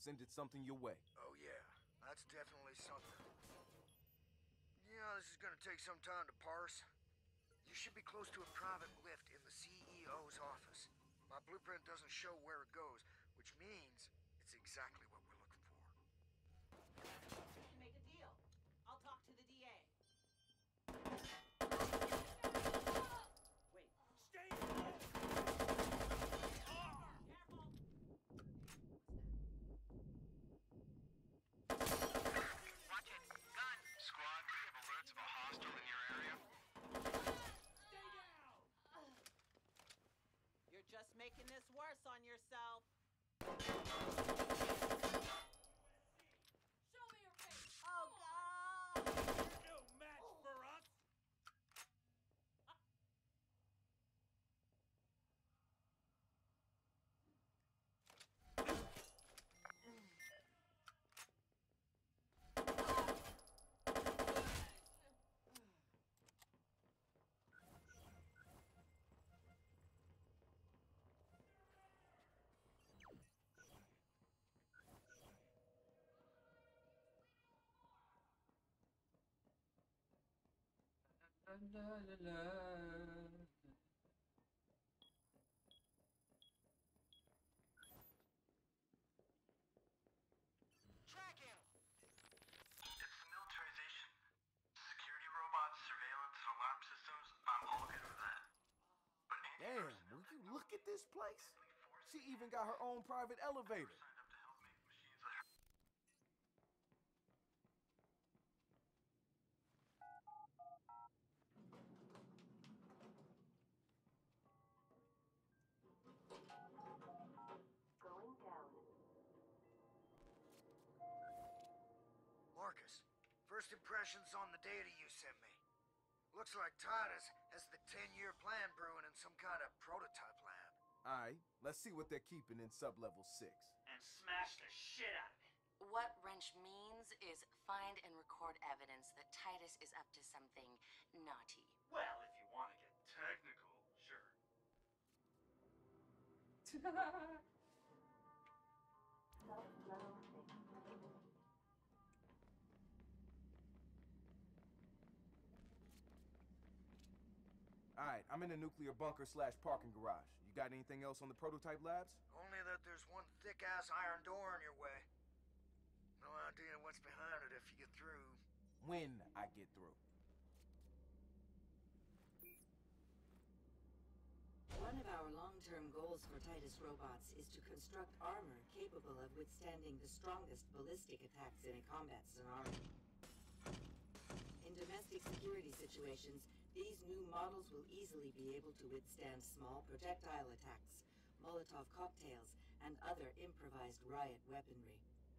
sending something your way. Oh yeah, that's definitely something. Yeah, this is gonna take some time to parse. You should be close to a private lift in the CEO's office. My blueprint doesn't show where it goes, which means it's exactly what we're looking for. We can make a deal. I'll talk to the DA. Wait. Stay Watch it. Gun! Squad, we have alerts of a hostile in your area. Stay down! You're just making this worse on yourself. Show me your face! Oh, God! You're no match for us! La, la, la. Track him! It's the militarization. Security robots, surveillance, and alarm systems, I'm all good with that. But Damn, will you look at this place? She even got her own private elevator. Going down. Marcus, first impressions on the data you sent me. Looks like Titus has the 10-year plan brewing in some kind of prototype lab. Alright, let's see what they're keeping in sub-level 6. And smash the shit out of it. What wrench means is find and record evidence that Titus is up to something naughty. Well, if you want to get technical, sure. Sub-level 6. Alright, I'm in the nuclear bunker / parking garage. You got anything else on the prototype labs? Only that there's one thick-ass iron door in your way. No idea what's behind it if you get through. When I get through. One of our long-term goals for Titus robots is to construct armor capable of withstanding the strongest ballistic attacks in a combat scenario. In domestic security situations, these new models will easily be able to withstand small projectile attacks, Molotov cocktails, and other improvised riot weaponry.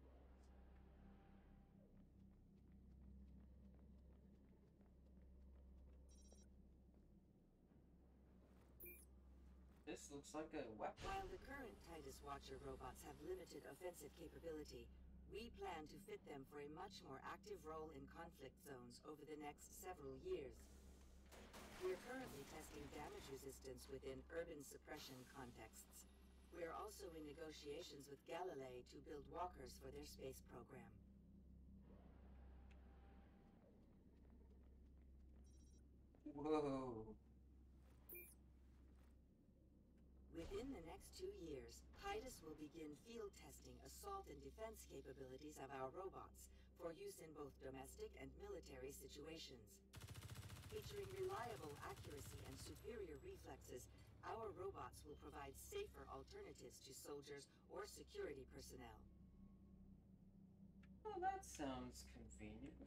This looks like a weapon. While the current Titus Watcher robots have limited offensive capability, we plan to fit them for a much more active role in conflict zones over the next several years. We are currently testing damage resistance within urban suppression contexts. We are also in negotiations with Galilei to build walkers for their space program. Whoa. Within the next 2 years, Titus will begin field testing assault and defense capabilities of our robots for use in both domestic and military situations. Featuring reliable accuracy and superior reflexes, our robots will provide safer alternatives to soldiers or security personnel. Well, that sounds convenient.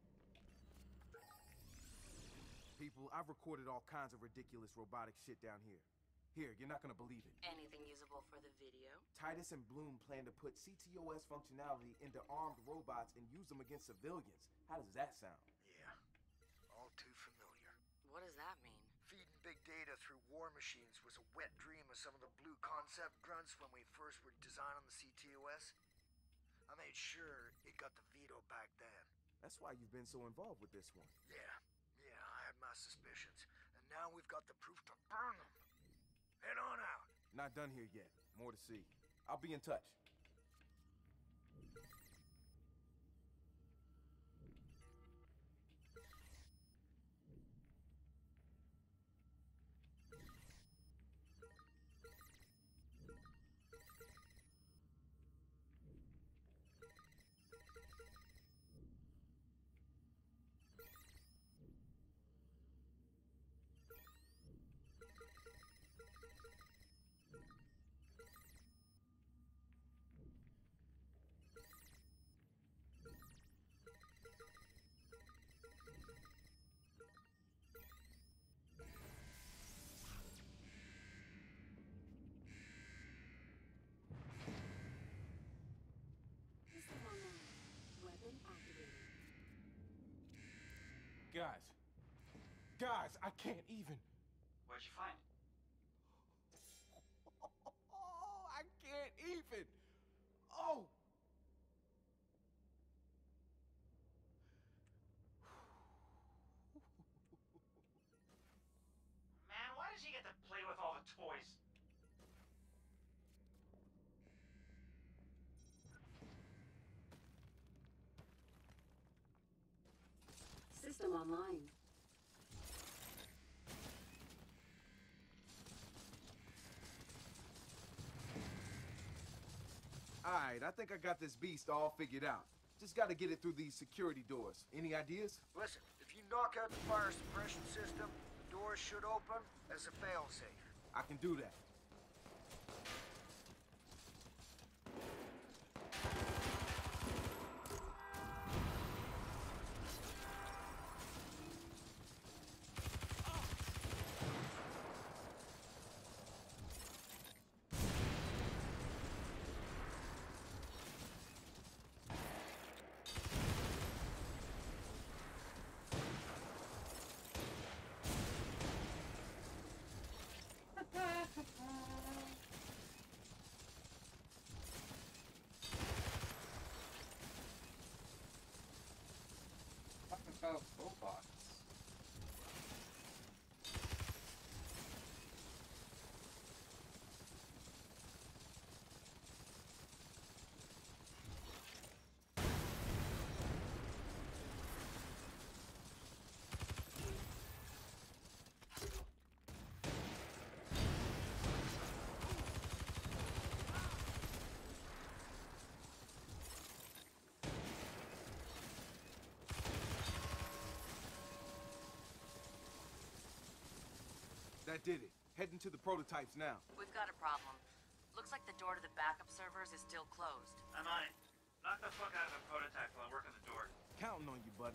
People, I've recorded all kinds of ridiculous robotic shit down here. Here, you're not gonna believe it. Anything usable for the video? Titus and Bloom plan to put CTOS functionality into armed robots and use them against civilians. How does that sound? Yeah, all too familiar. What does that mean? Feeding big data through war machines was a wet dream of some of the blue concept grunts when we first were designing the CTOS. I made sure it got the veto back then. That's why you've been so involved with this one. Yeah, I had my suspicions. And now we've got the proof to burn them. Head on out. Not done here yet. More to see. I'll be in touch. Guys. Guys, I can't even. Where'd you find it? Oh, I can't even. Oh. Man, why does he get to play with all the toys? System online. Alright, I think I got this beast all figured out. Just gotta get it through these security doors. Any ideas? Listen, if you knock out the fire suppression system, the doors should open as a failsafe. I can do that. Talking about robots. That did it. Heading to the prototypes now. We've got a problem. Looks like the door to the backup servers is still closed. I'm on it. Knock the fuck out of the prototype while I work on the door. Counting on you, buddy.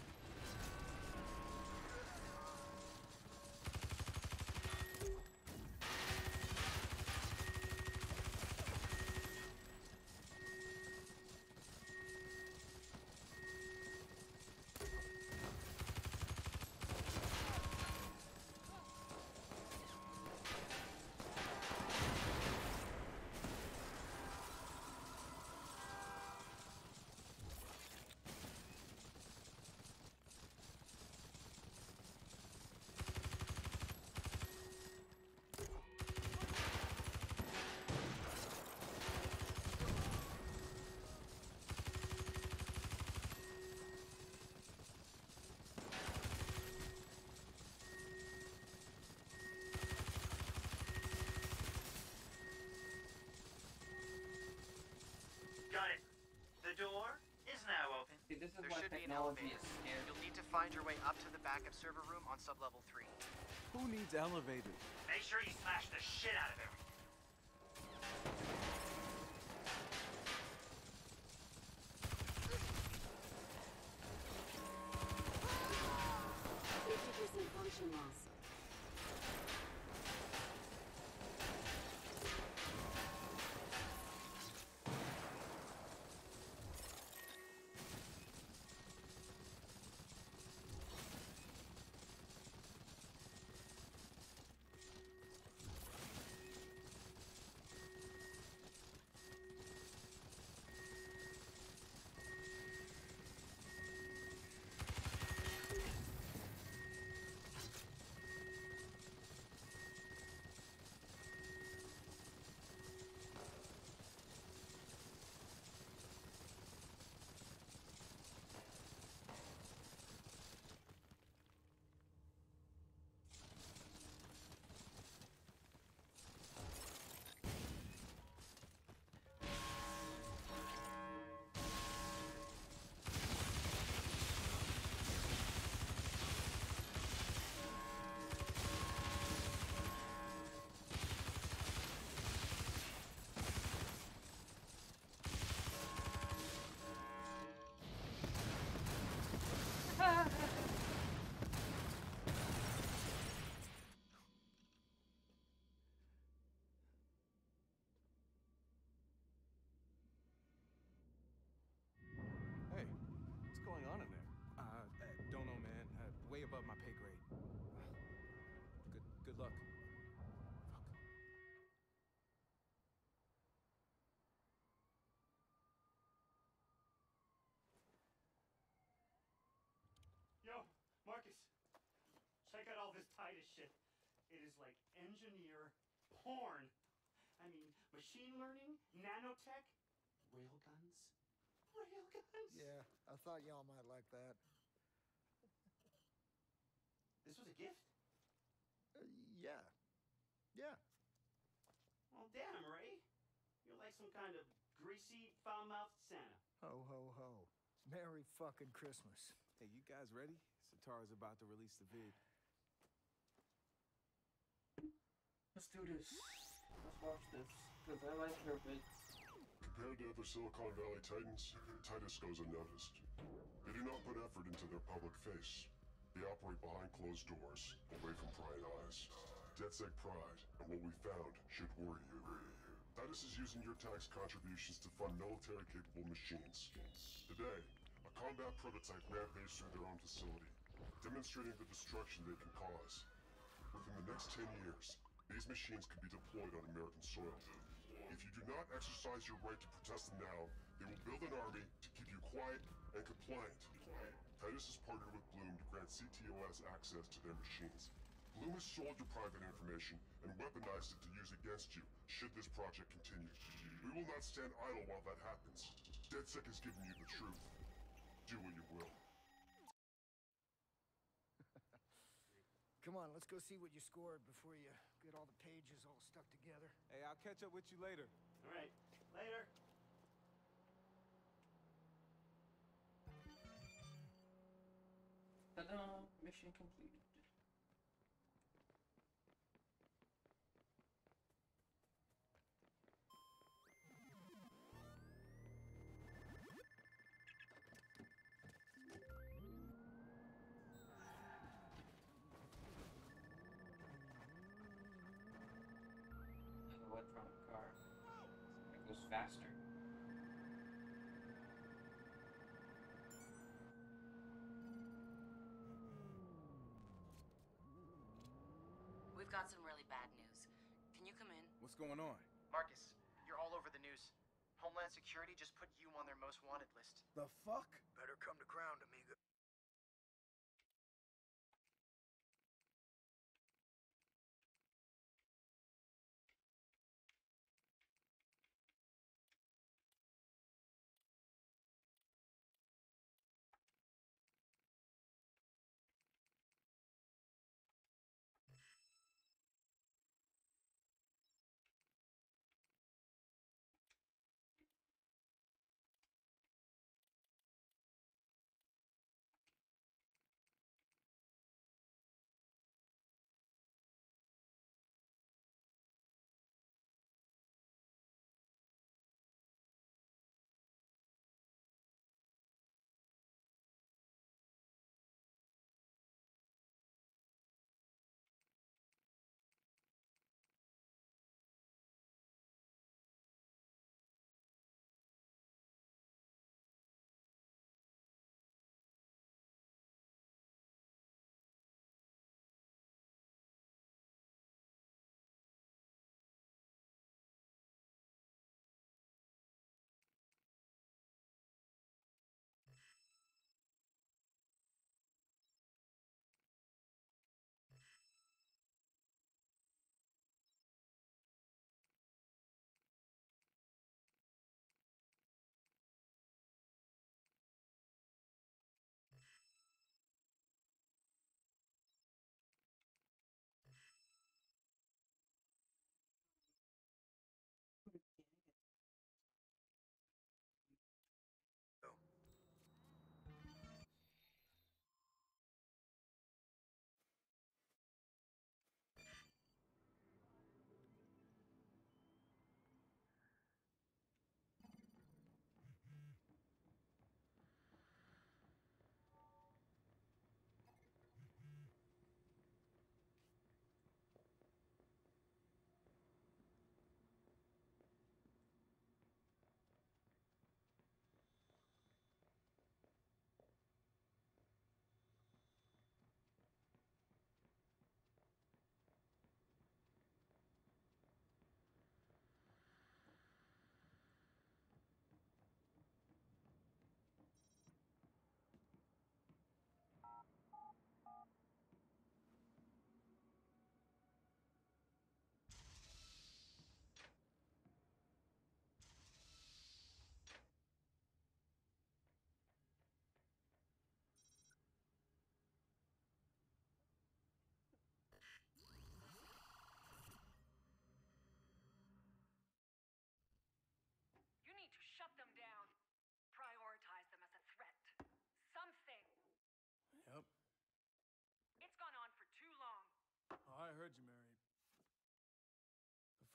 Got it. The door is now open. See, this is There why should be an technology elevator. is scary. You'll need to find your way up to the backup server room on sublevel 3. Who needs elevators? Make sure you smash the shit out of everything. Function loss. It is like engineer porn. I mean, machine learning, nanotech, railguns. Railguns? Yeah, I thought y'all might like that. This was a gift? Yeah. Yeah. Well, damn, Ray. You're like some kind of greasy, foul-mouthed Santa. Ho, ho, ho. Merry fucking Christmas. Hey, you guys ready? Satara's about to release the vid. Let's do this. Let's watch this. Because I like her bits. Compared to other Silicon Valley titans, Titus goes unnoticed. They do not put effort into their public face. They operate behind closed doors, away from prying eyes. DedSec pride, and what we found should worry you. Titus is using your tax contributions to fund military-capable machines. Today, a combat prototype rampaged through their own facility, demonstrating the destruction they can cause. Within the next 10 years, these machines could be deployed on American soil. If you do not exercise your right to protest them now, they will build an army to keep you quiet and compliant. Titus has partnered with Bloom to grant CTOS access to their machines. Bloom has sold your private information and weaponized it to use against you, should this project continue. We will not stand idle while that happens. DedSec has given you the truth. Do what you will. Come on, let's go see what you scored before you get all the pages all stuck together. Hey, I'll catch up with you later. All right. Later. Ta-da! Mission completed. Electronic car. It goes faster. We've got some really bad news. Can you come in? What's going on? Marcus, you're all over the news. Homeland Security just put you on their most wanted list. The fuck? Better come to ground, amigo.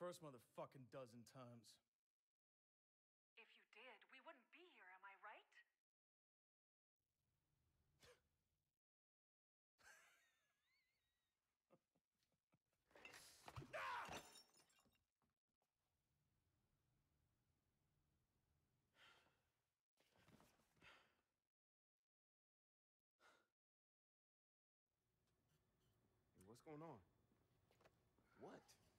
first motherfucking dozen times. If you did, we wouldn't be here, am I right? Hey, what's going on? What?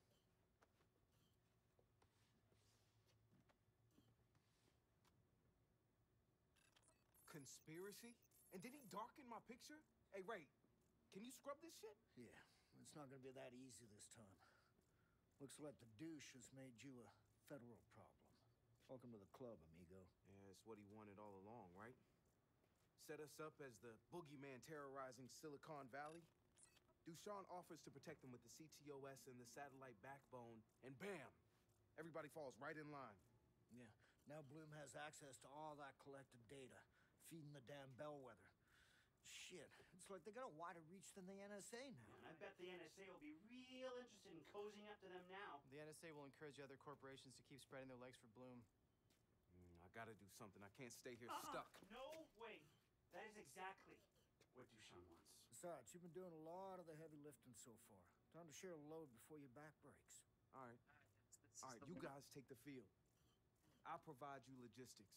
Conspiracy? And did he darken my picture? Hey, Ray, can you scrub this shit? Yeah, it's not gonna be that easy this time. Looks like the douche has made you a federal problem. Welcome to the club, amigo. Yeah, it's what he wanted all along, right? Set us up as the boogeyman terrorizing Silicon Valley. Dushan offers to protect them with the CTOS and the satellite backbone, and bam! Everybody falls right in line. Yeah, now Bloom has access to all that collected data, feeding the damn bellwether. Shit, it's like they got a wider reach than the NSA now. And I bet the NSA will be real interested in cozying up to them now. The NSA will encourage other corporations to keep spreading their legs for Bloom. I gotta do something. I can't stay here stuck. No way. That is exactly what Dushan wants. Besides, you've been doing a lot of the heavy lifting so far. Time to share a load before your back breaks. All right. All right, you guys take the field. I'll provide you logistics.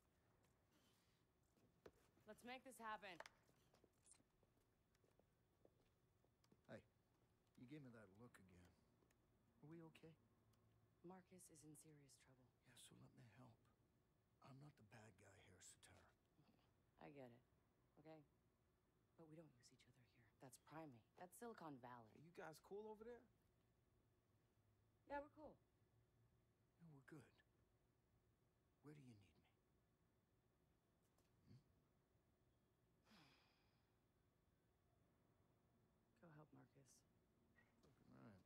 Let's make this happen. Hey, you gave me that look again. Are we okay? Marcus is in serious trouble. Yeah, so let me help. I'm not the bad guy here, Satara. I get it, okay? But we don't use each other here. That's Primate. That's Silicon Valley. Are you guys cool over there? Yeah, we're cool. Yeah, we're good. Where do you need me? Go help Marcus. All right.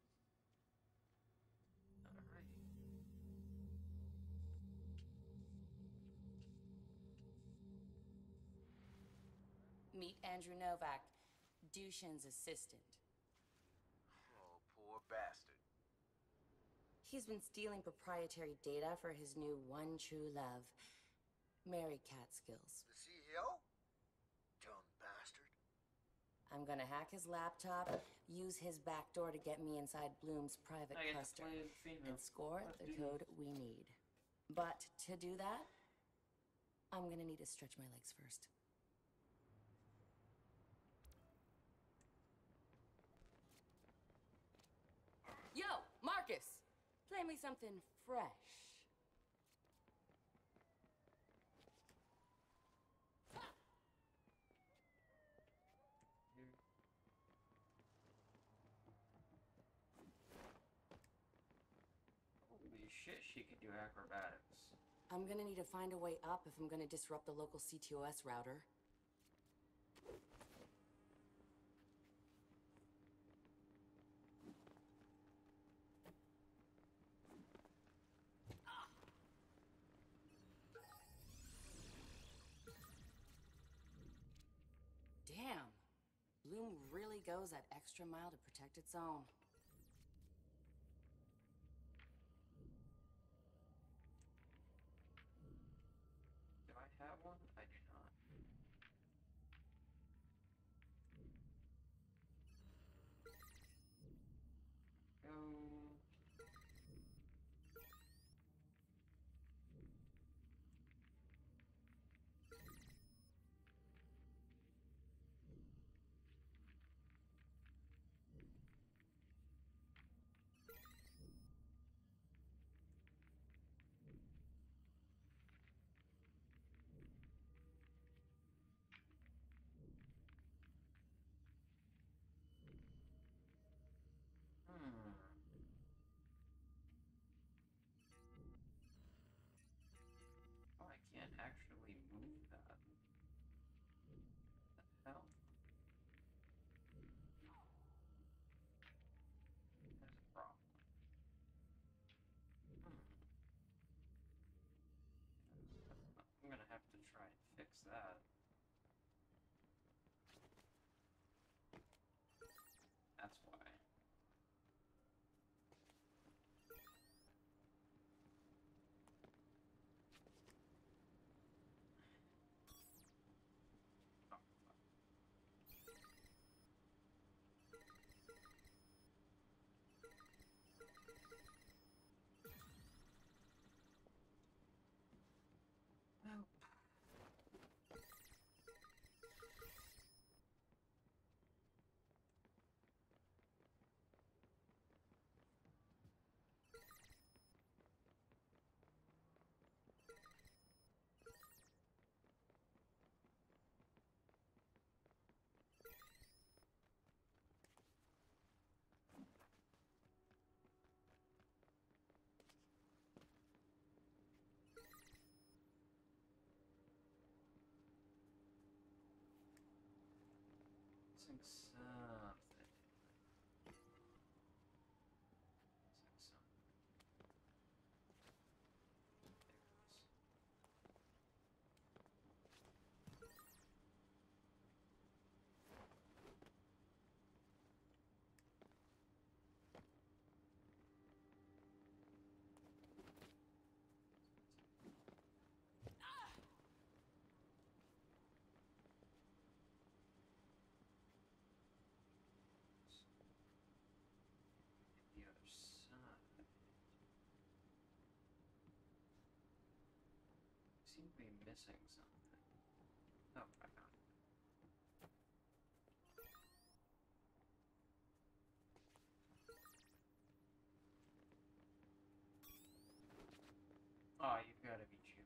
Meet Andrew Novak, Dushan's assistant. Oh, poor bastard. He's been stealing proprietary data for his new one true love, Mary Catskills. The CEO? Dumb bastard. I'm gonna hack his laptop, use his backdoor to get me inside Bloom's private I get to cluster, play female. and score Let's the do code we need. But to do that, I'm gonna need to stretch my legs first. Yo, Marcus! Play me something fresh. Holy shit, she can do acrobatics. I'm gonna need to find a way up if I'm gonna disrupt the local CTOS router. Damn. Bloom really goes that extra mile to protect its own. Do I have one? I do not. Go. something. The other side. Seem to be missing something. Oh, I found it. Oh, you've got to be cheering.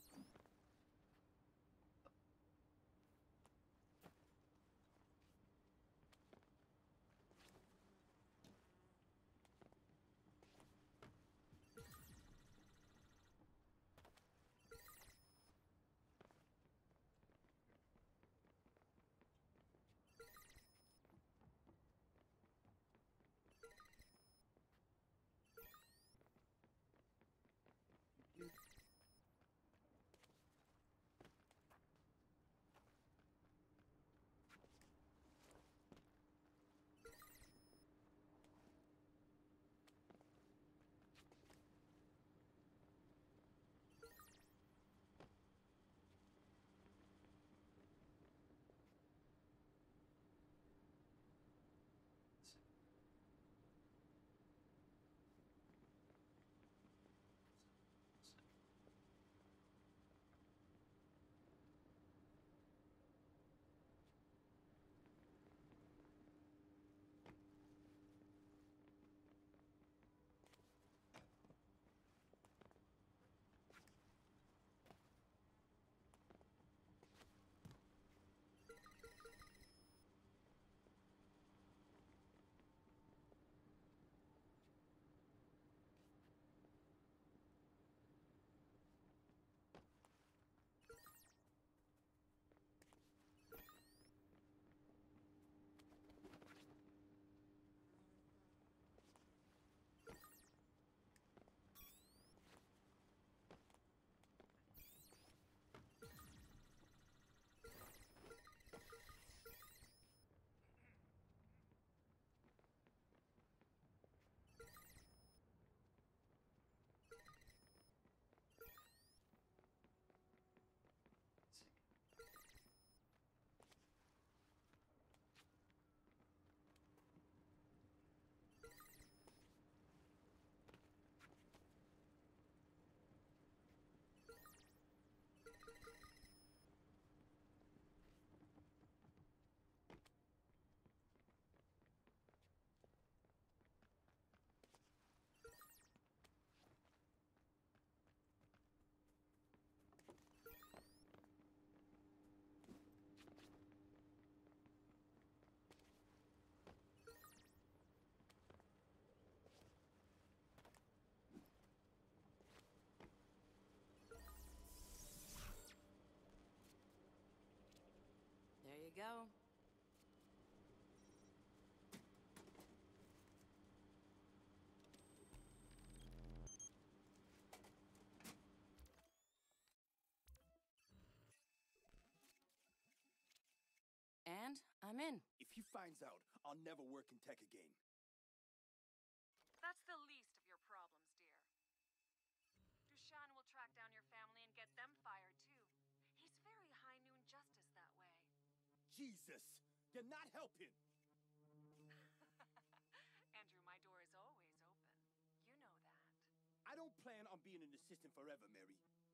There you go. And I'm in. If he finds out, I'll never work in tech again. That's the least of your problems, dear. Dushan will track down your family and get them fired, too. He's very high noon justice that way. Jesus! You're not helping! Andrew, my door is always open. You know that. I don't plan on being an assistant forever, Mary.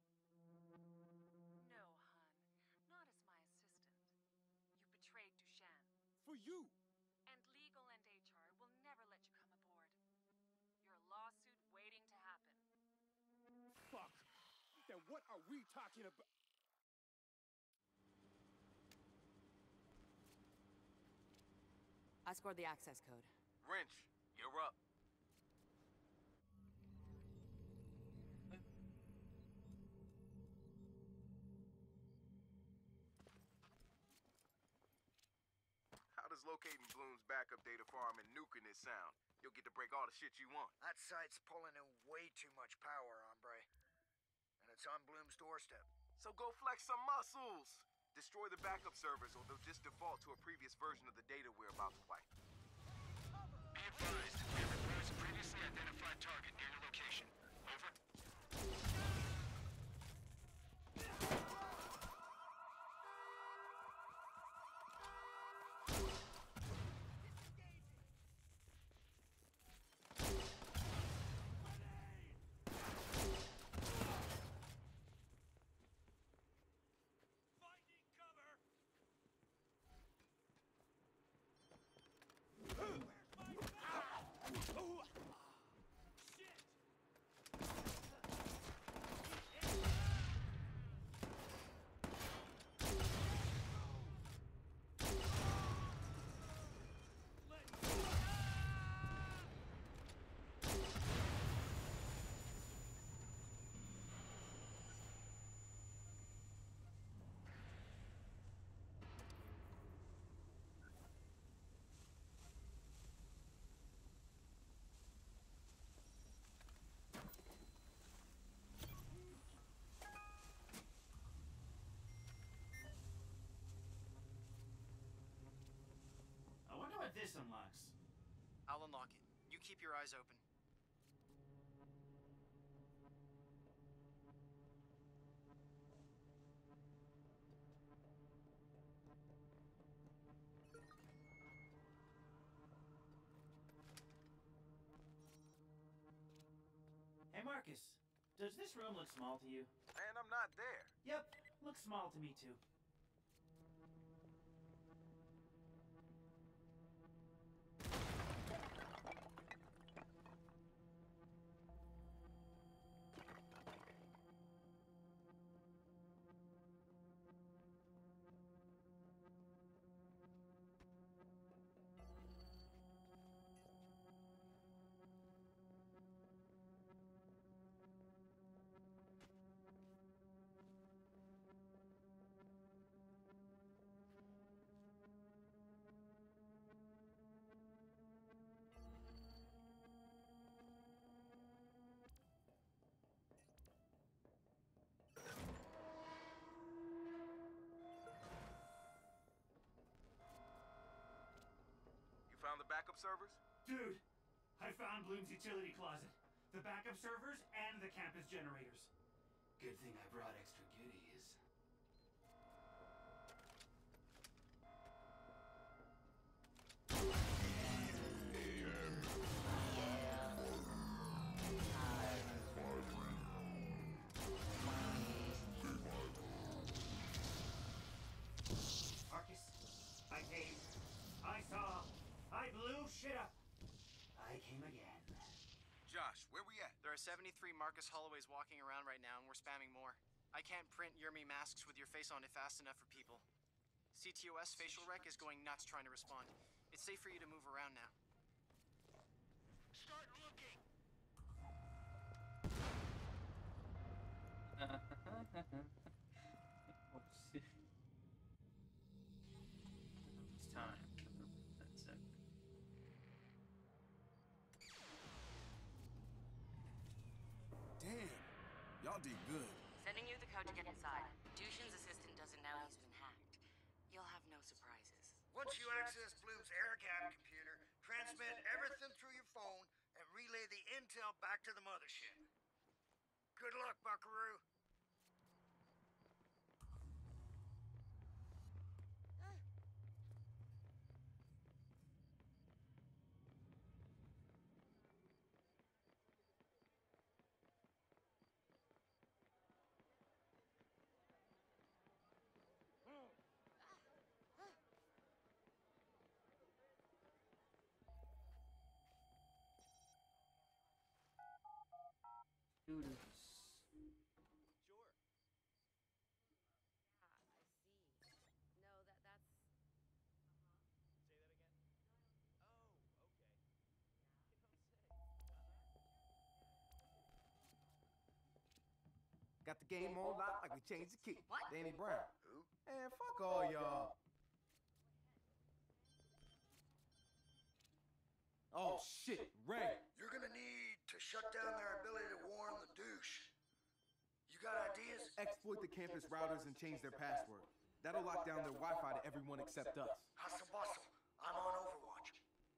No, hon. Not as my assistant. You betrayed Dushan. For you! And legal and HR will never let you come aboard. Your lawsuit waiting to happen. Fuck! Then what are we talking about? I scored the access code. Wrench, you're up. How does is locating Bloom's backup data farm and nuking it sound. You'll get to break all the shit you want. That site's pulling in way too much power, hombre. And it's on Bloom's doorstep. So go flex some muscles. Destroy the backup servers or they'll just default to a previous version of the data we're about to wipe. Be advised, we have reports of previously identified target near your location. Over. I wonder what this unlocks. I'll unlock it. You keep your eyes open. Hey, Marcus. Does this room look small to you? And I'm not there. Yep, looks small to me too. Found the backup servers? Dude, I found Bloom's utility closet. The backup servers and the campus generators. Good thing I brought extra goodies. Marcus, I came. I saw. I blew shit up. I came again. Josh, where we at? There are 73 Marcus Holloways walking around right now, and we're spamming more. I can't print Yermi masks with your face on it fast enough for people. CTOS facial rec is going nuts trying to respond. It's safe for you to move around now. Start looking. It's time. That's it. Damn, y'all did good. Sending you the code to get inside. Dushin's assistant doesn't know he's been hacked. You'll have no surprises. Once you access Bloom's air-gapped computer, transmit everything through your phone and relay the intel back to the mothership. Good luck, Buckaroo. Doodles. Sure. No, that's... Say that again? Oh, okay. Got the game on lock like we changed the key. What? Danny Brown. Who? And fuck all y'all. Oh shit, Ray! You're gonna need to shut down their ability to warn the douche. You got ideas? Exploit the campus routers and change their password. That'll lock down their Wi-Fi to everyone except us. Hustle bustle. I'm on Overwatch.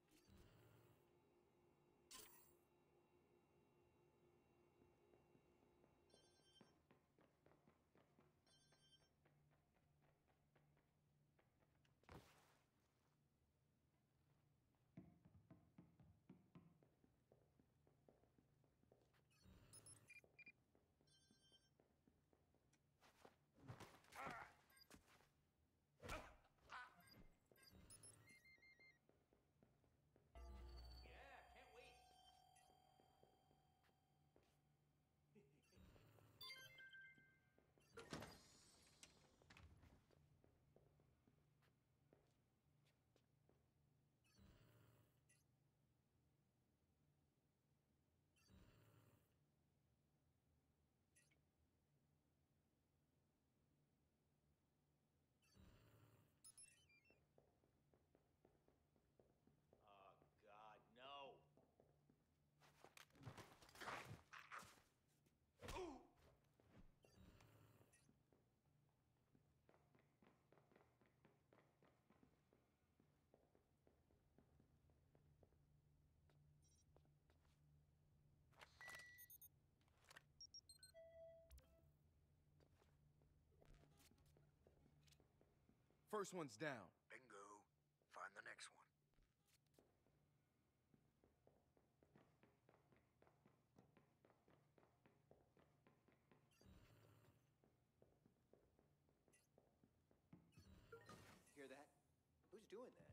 God, no. First one's down. Bingo. Find the next one. Hear that? Who's doing that?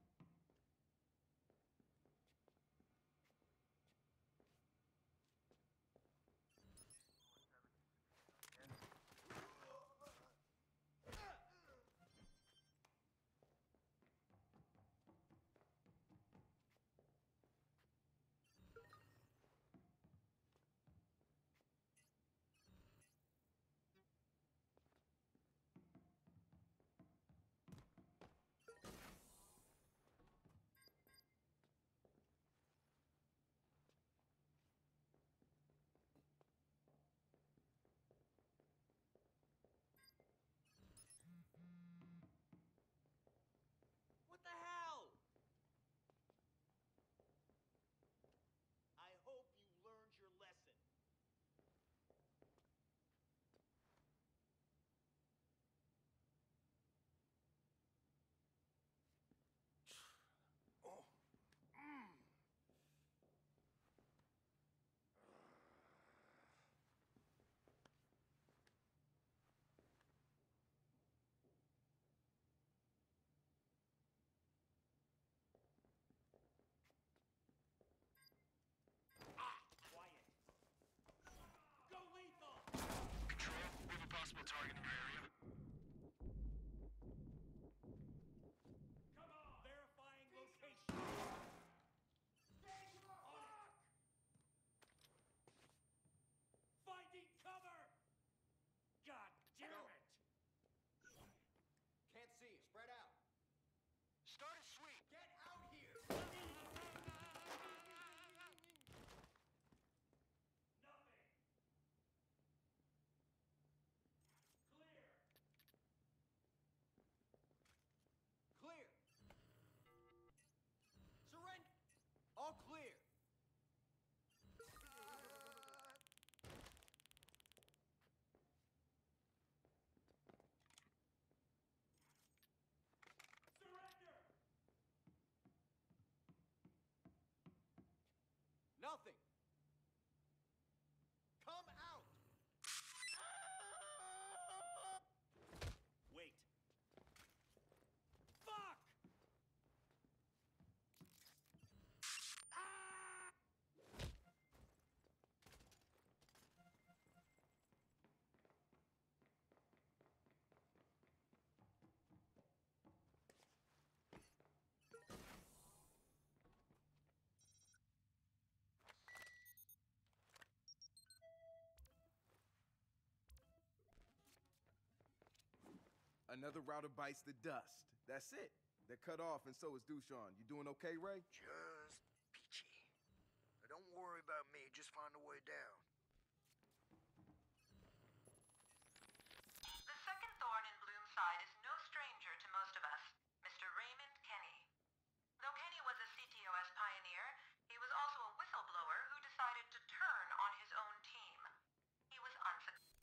What the hell? I hope you learned your lesson. Oh. Quiet. Go lethal! Control, we have a possible target in your area. Come on! Verifying location. Stay on it! Finding cover! God damn it! Can't see. Spread out. Start a sweep. Get out here! Nothing. Clear. Clear. Surrender. All clear. Surrender! Nothing. Come out. Wait. Fuck! Another router bites the dust. That's it. They're cut off, and so is Dushan. You doing okay, Ray? Just find a way down. The second thorn in Bloom's side is no stranger to most of us, Mr. Raymond Kenny. Though Kenny was a CTOS pioneer, he was also a whistleblower who decided to turn on his own team. He was unsuccessful.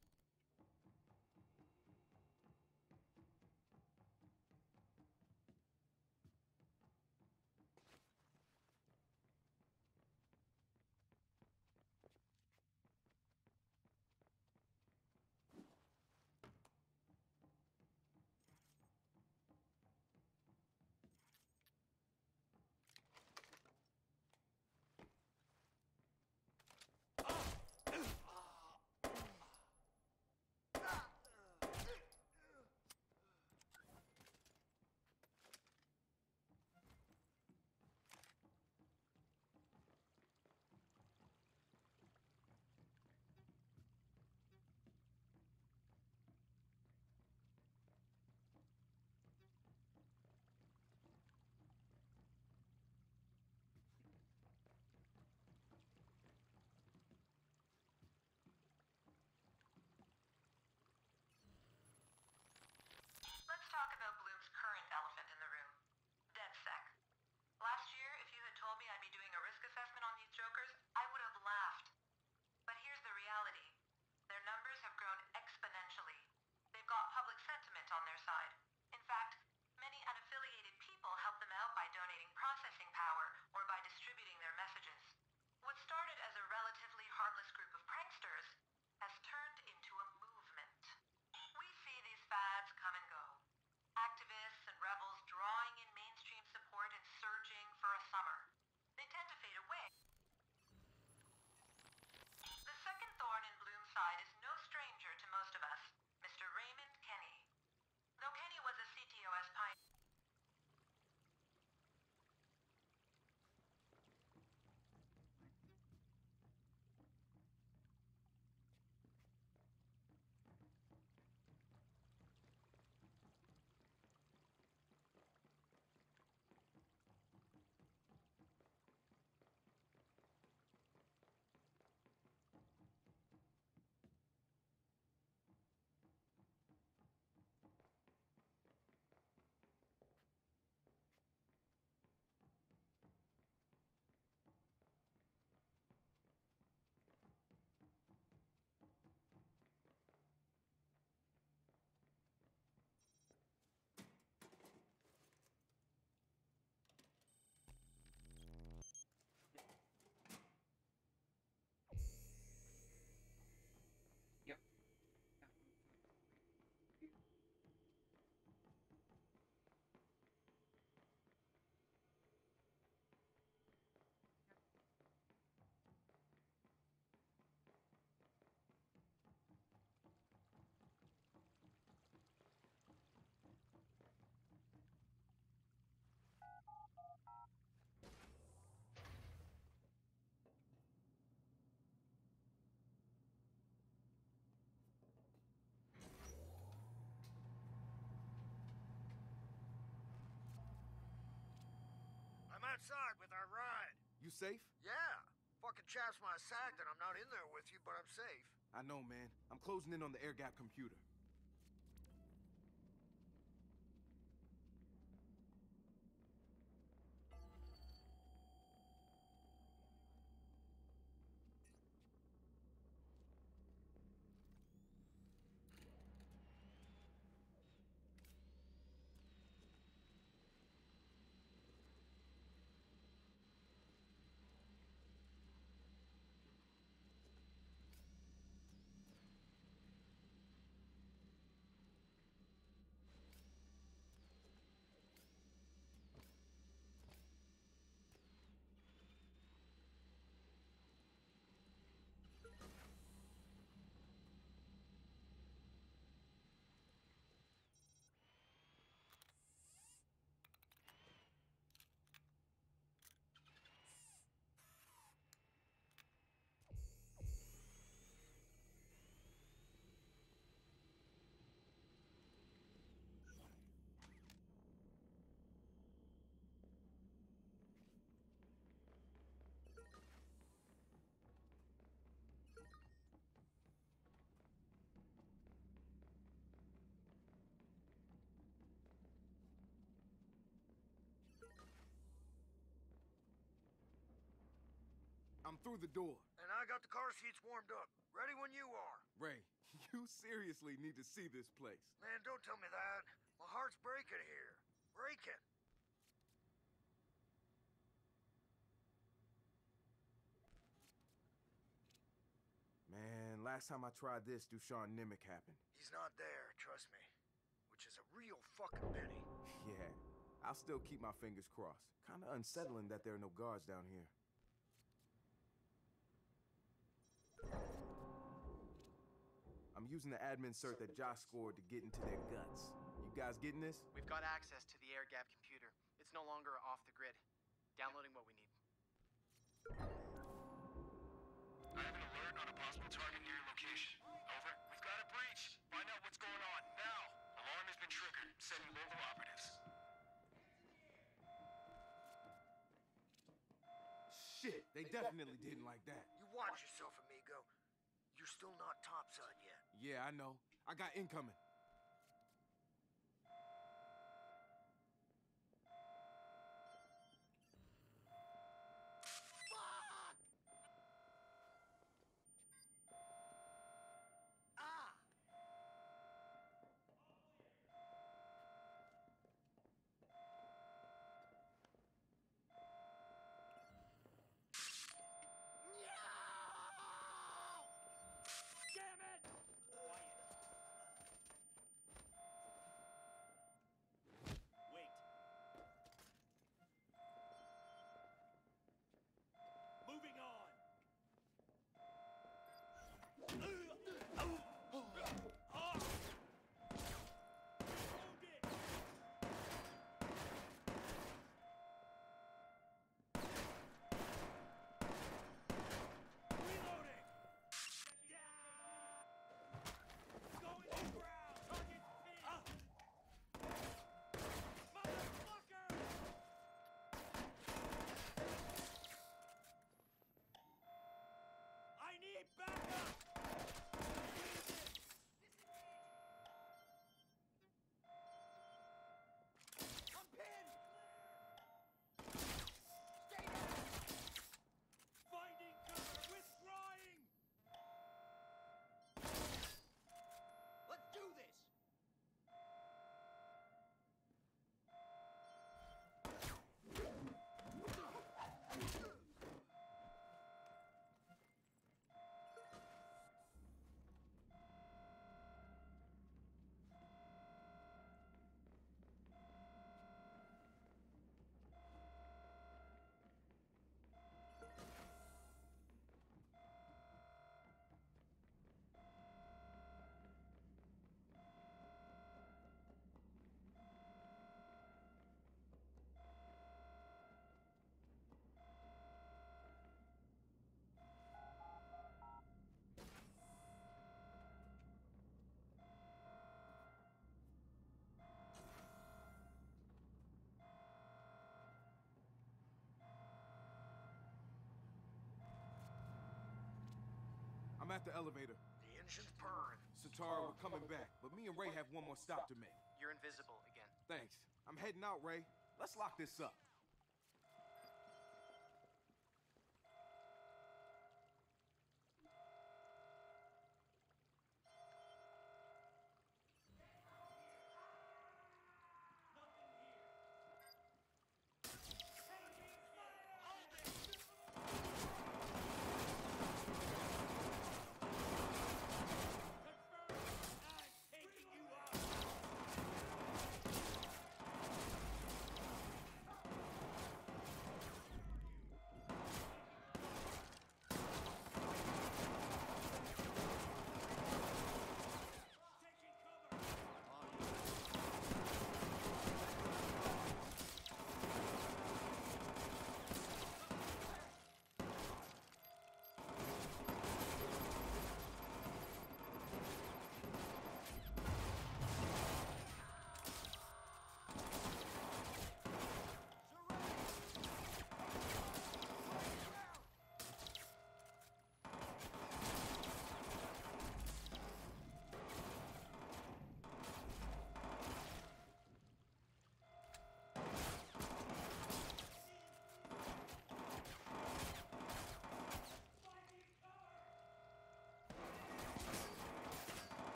Let's talk about Bloom's current elephant in the room, DedSec. Last year, if you had told me I'd be doing a risk assessment on these jokers, I would have laughed. But here's the reality. Their numbers have grown exponentially. They've got public sentiment on their side. In fact, many unaffiliated people help them out by donating processing power or by distributing their messages. What started as a relatively harmless group of pranksters has turned into a movement. We see these fads come and go. Activists and rebels drawing in mainstream support and surging for a summer. They tend to fade away. The second thorn in Bloom's side is no stranger to most of us, Mr. Raymond Kenny. Though Kenny was a CTOS pioneer. I'm outside with our ride. You safe? Yeah. Fucking chaps my sack that I'm not in there with you, but I'm safe. I know, man. I'm closing in on the air gap computer. I'm through the door. And I got the car seats warmed up. Ready when you are. Ray, you seriously need to see this place. Man, don't tell me that. My heart's breaking here. Breaking. Man, last time I tried this, Dushan Nimmick happened. He's not there, trust me. Which is a real fucking pity. Yeah, I'll still keep my fingers crossed. Kinda unsettling that there are no guards down here. I'm using the admin cert that Josh scored to get into their guts. You guys getting this? We've got access to the air gap computer. It's no longer off the grid. Downloading what we need. I have an alert on a possible target near your location. Over. We've got a breach. Find out what's going on, now. Alarm has been triggered. Sending local operatives. Shit, they definitely didn't like that. You watch yourself, amigo. You're still not topside yet. Yeah, I know. I got incoming. I'm at the elevator. The engine's purring. Satara, we're coming back, but me and Ray have one more stop to make. You're invisible again. Thanks. I'm heading out, Ray. Let's lock this up.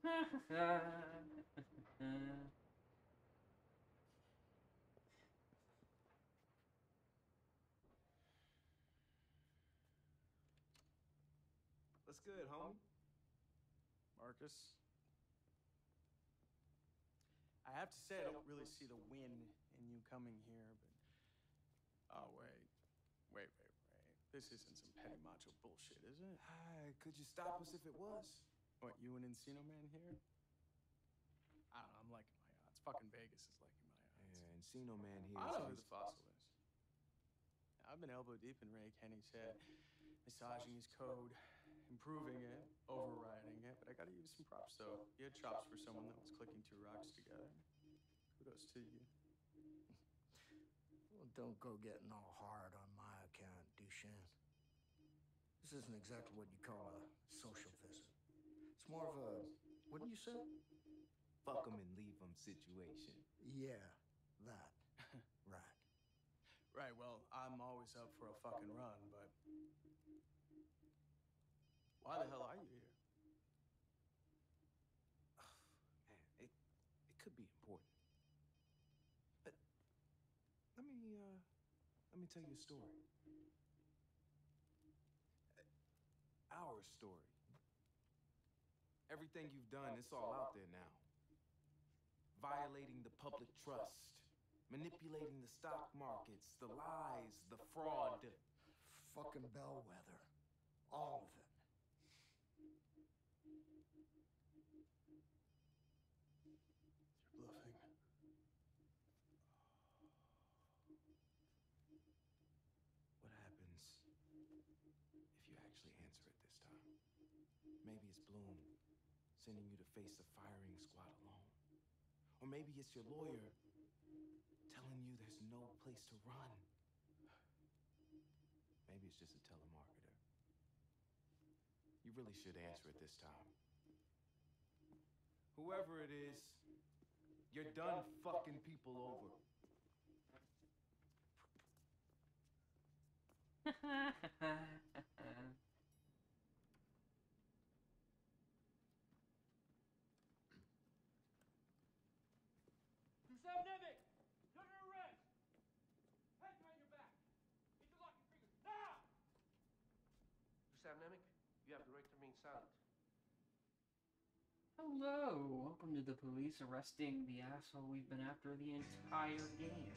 What's good, homie? Marcus. I have to say, I don't really see the win in you coming here, but... Oh, wait. Wait. This isn't some petty macho bullshit, is it? Could you stop us if it was? What, you and Encino Man here? I don't know, I'm liking my odds. Fucking Vegas is liking my odds. Yeah, Encino Man here. I know who the fossil is. I've been elbow deep in Ray Kenny's head, massaging his code, improving it, overriding it, but I gotta give you some props, though. You had chops for someone that was clicking two rocks together. Kudos to you. Well, don't go getting all hard on my account, Duchenne. This isn't exactly what you call a social visit. It's more of a, what did you say? Fuck 'em and leave 'em situation. Yeah, that. Right. Right, well, I'm always up for a fucking run, but... Why the hell are you here? Man, it could be important. But let me tell you a story. Our story. Everything you've done, it's all out there now. Violating the public trust, manipulating the stock markets, the lies, the fraud. Fucking bellwether. All of it. You're bluffing. What happens if you actually answer it this time? Maybe it's Bloom sending you to face the firing squad alone. Or maybe it's your lawyer telling you there's no place to run. Maybe it's just a telemarketer. You really should answer it this time. Whoever it is, you're done fucking people over. Sam Nemec! You're under arrest! Hands behind your back! Interlock your fingers, now! Sam Nemec, you have the right to remain silent. Hello! Welcome to the police arresting the asshole we've been after the entire game.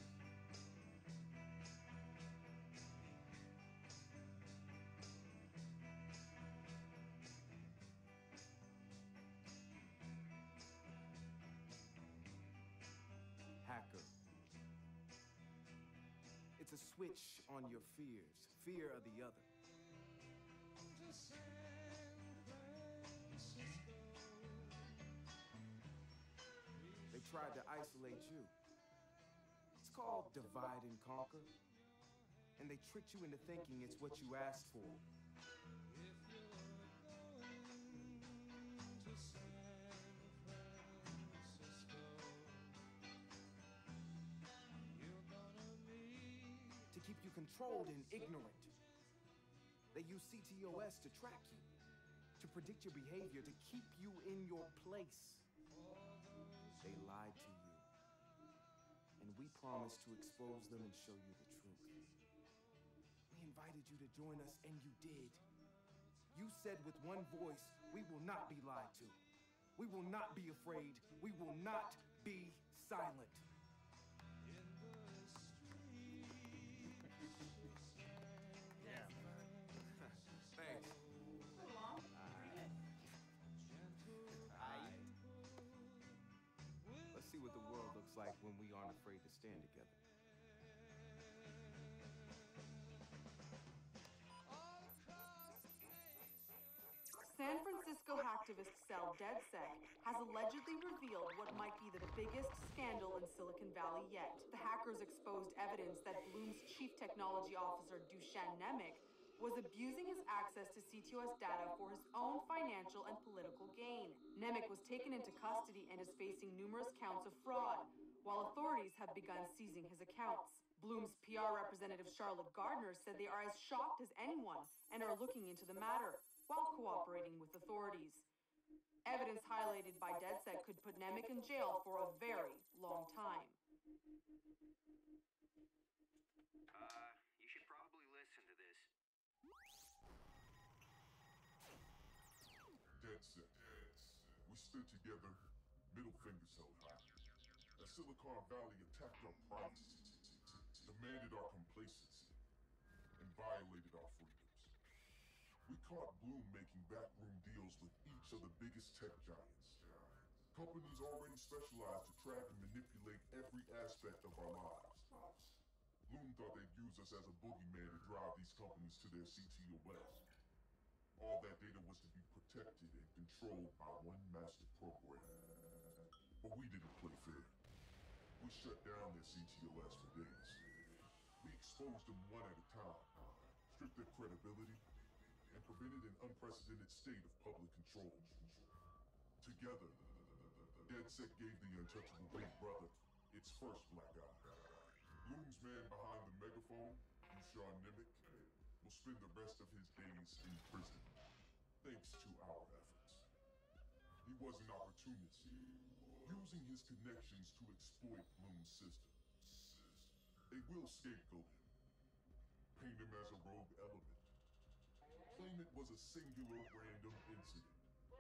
Hacker. It's a switch on your fears. Fear of the other. They tried to isolate you. It's called divide and conquer. And they tricked you into thinking it's what you asked for. To keep you controlled and ignorant. They use CTOS to track you, to predict your behavior, to keep you in your place. They lied to you. And we promised to expose them and show you the truth. We invited you to join us, and you did. You said with one voice, we will not be lied to. We will not be afraid. We will not be silent. Yeah. Thanks. Let's see what the world looks like when we aren't afraid to stand together. San Francisco hacktivist cell DedSec has allegedly revealed what might be the biggest scandal in Silicon Valley yet. The hackers exposed evidence that Bloom's chief technology officer, Duchenne Nemec, was abusing his access to CTOS data for his own financial and political gain. Nemec was taken into custody and is facing numerous counts of fraud, while authorities have begun seizing his accounts. Bloom's PR representative Charlotte Gardner said they are as shocked as anyone and are looking into the matter, while cooperating with authorities. Evidence highlighted by DedSec could put Nemec in jail for a very long time. You should probably listen to this. DedSec. We stood together, middle fingers held high. As Silicon Valley attacked our privacy, demanded our complacency, and violated our freedoms. We caught Bloom making backroom deals with each of the biggest tech giants. Companies already specialized to track and manipulate every aspect of our lives. Bloom thought they'd use us as a boogeyman to drive these companies to their CTOS. All that data was to be protected and controlled by one master program. But we didn't play fair. We shut down their CTOS for days. We exposed them one at a time, stripped their credibility, and prevented an unprecedented state of public control. Together, DedSec gave the untouchable Big Brother its first black eye. Bloom's man behind the megaphone, Dusan Nemec, will spend the rest of his days in prison, thanks to our efforts. He was an opportunist, using his connections to exploit Bloom's system. They will scapegoat him, paint him as a rogue element, claim it was a singular random incident.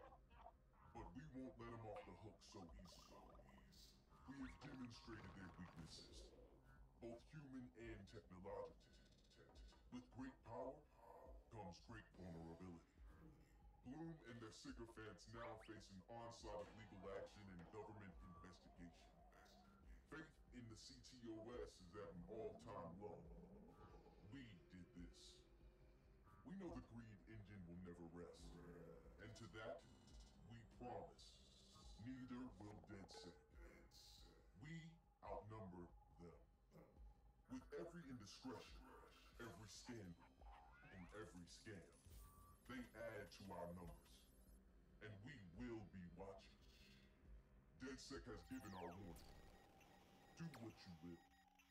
But we won't let him off the hook so easily. We have demonstrated their weaknesses, both human and technological. With great power comes great vulnerability. Bloom and their sycophants now face an onslaught of legal action and government investigation. Faith in the CTOS is at an all-time low. We did this. We know the greed engine will never rest. And to that, we promise, neither will DedSec. We outnumber them. With every indiscretion, every scandal, and every scam, they add to our numbers. And we will be watching. DedSec has given our warning. Do what you will.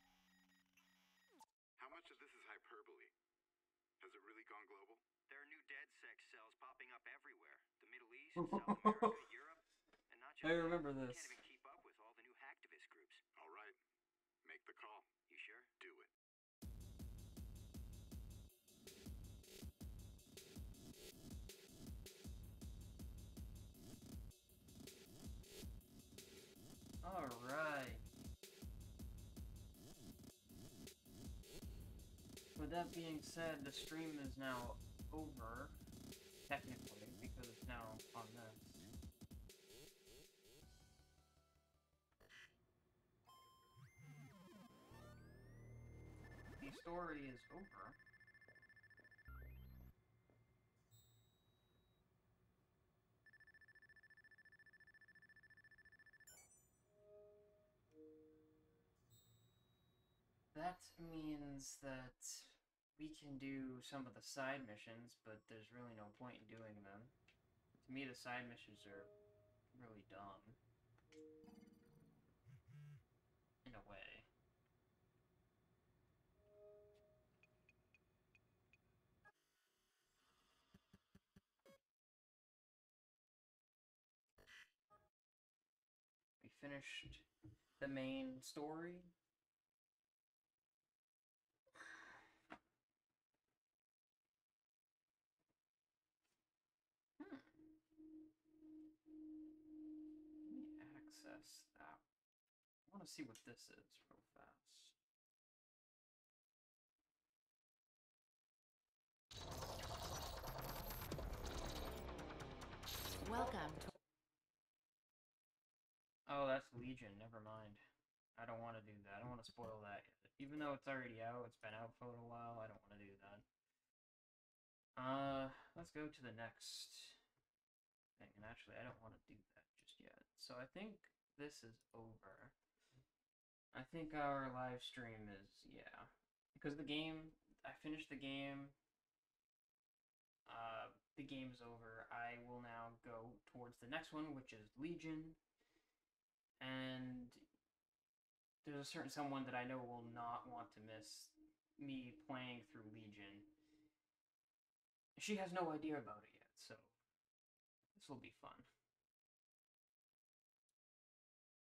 How much of this is hyperbole? Has it really gone global? There are new DedSec cells popping up everywhere. The Middle East, South America, Europe, and not just I remember this. Can't even keep up with all the new hacktivist groups. All right. Make the call. You sure? Do it. Alright. With that being said, the stream is now over, technically, because it's now on this. The story is over. That means that we can do some of the side missions, but there's really no point in doing them. To me, the side missions are really dumb. In a way. We finished the main story. Access that. I want to see what this is real fast. Welcome to... Oh, that's Legion. Never mind. I don't want to do that. I don't want to spoil that yet. Even though it's already out, it's been out for a little while, I don't want to do that. Let's go to the next thing. And actually, I don't want to do that just yet. So I think this is over. I think our live stream is, yeah. Because the game, I finished the game. The game's over. I will now go towards the next one, which is Legion. And there's a certain someone that I know will not want to miss me playing through Legion. She has no idea about it yet, so This will be fun.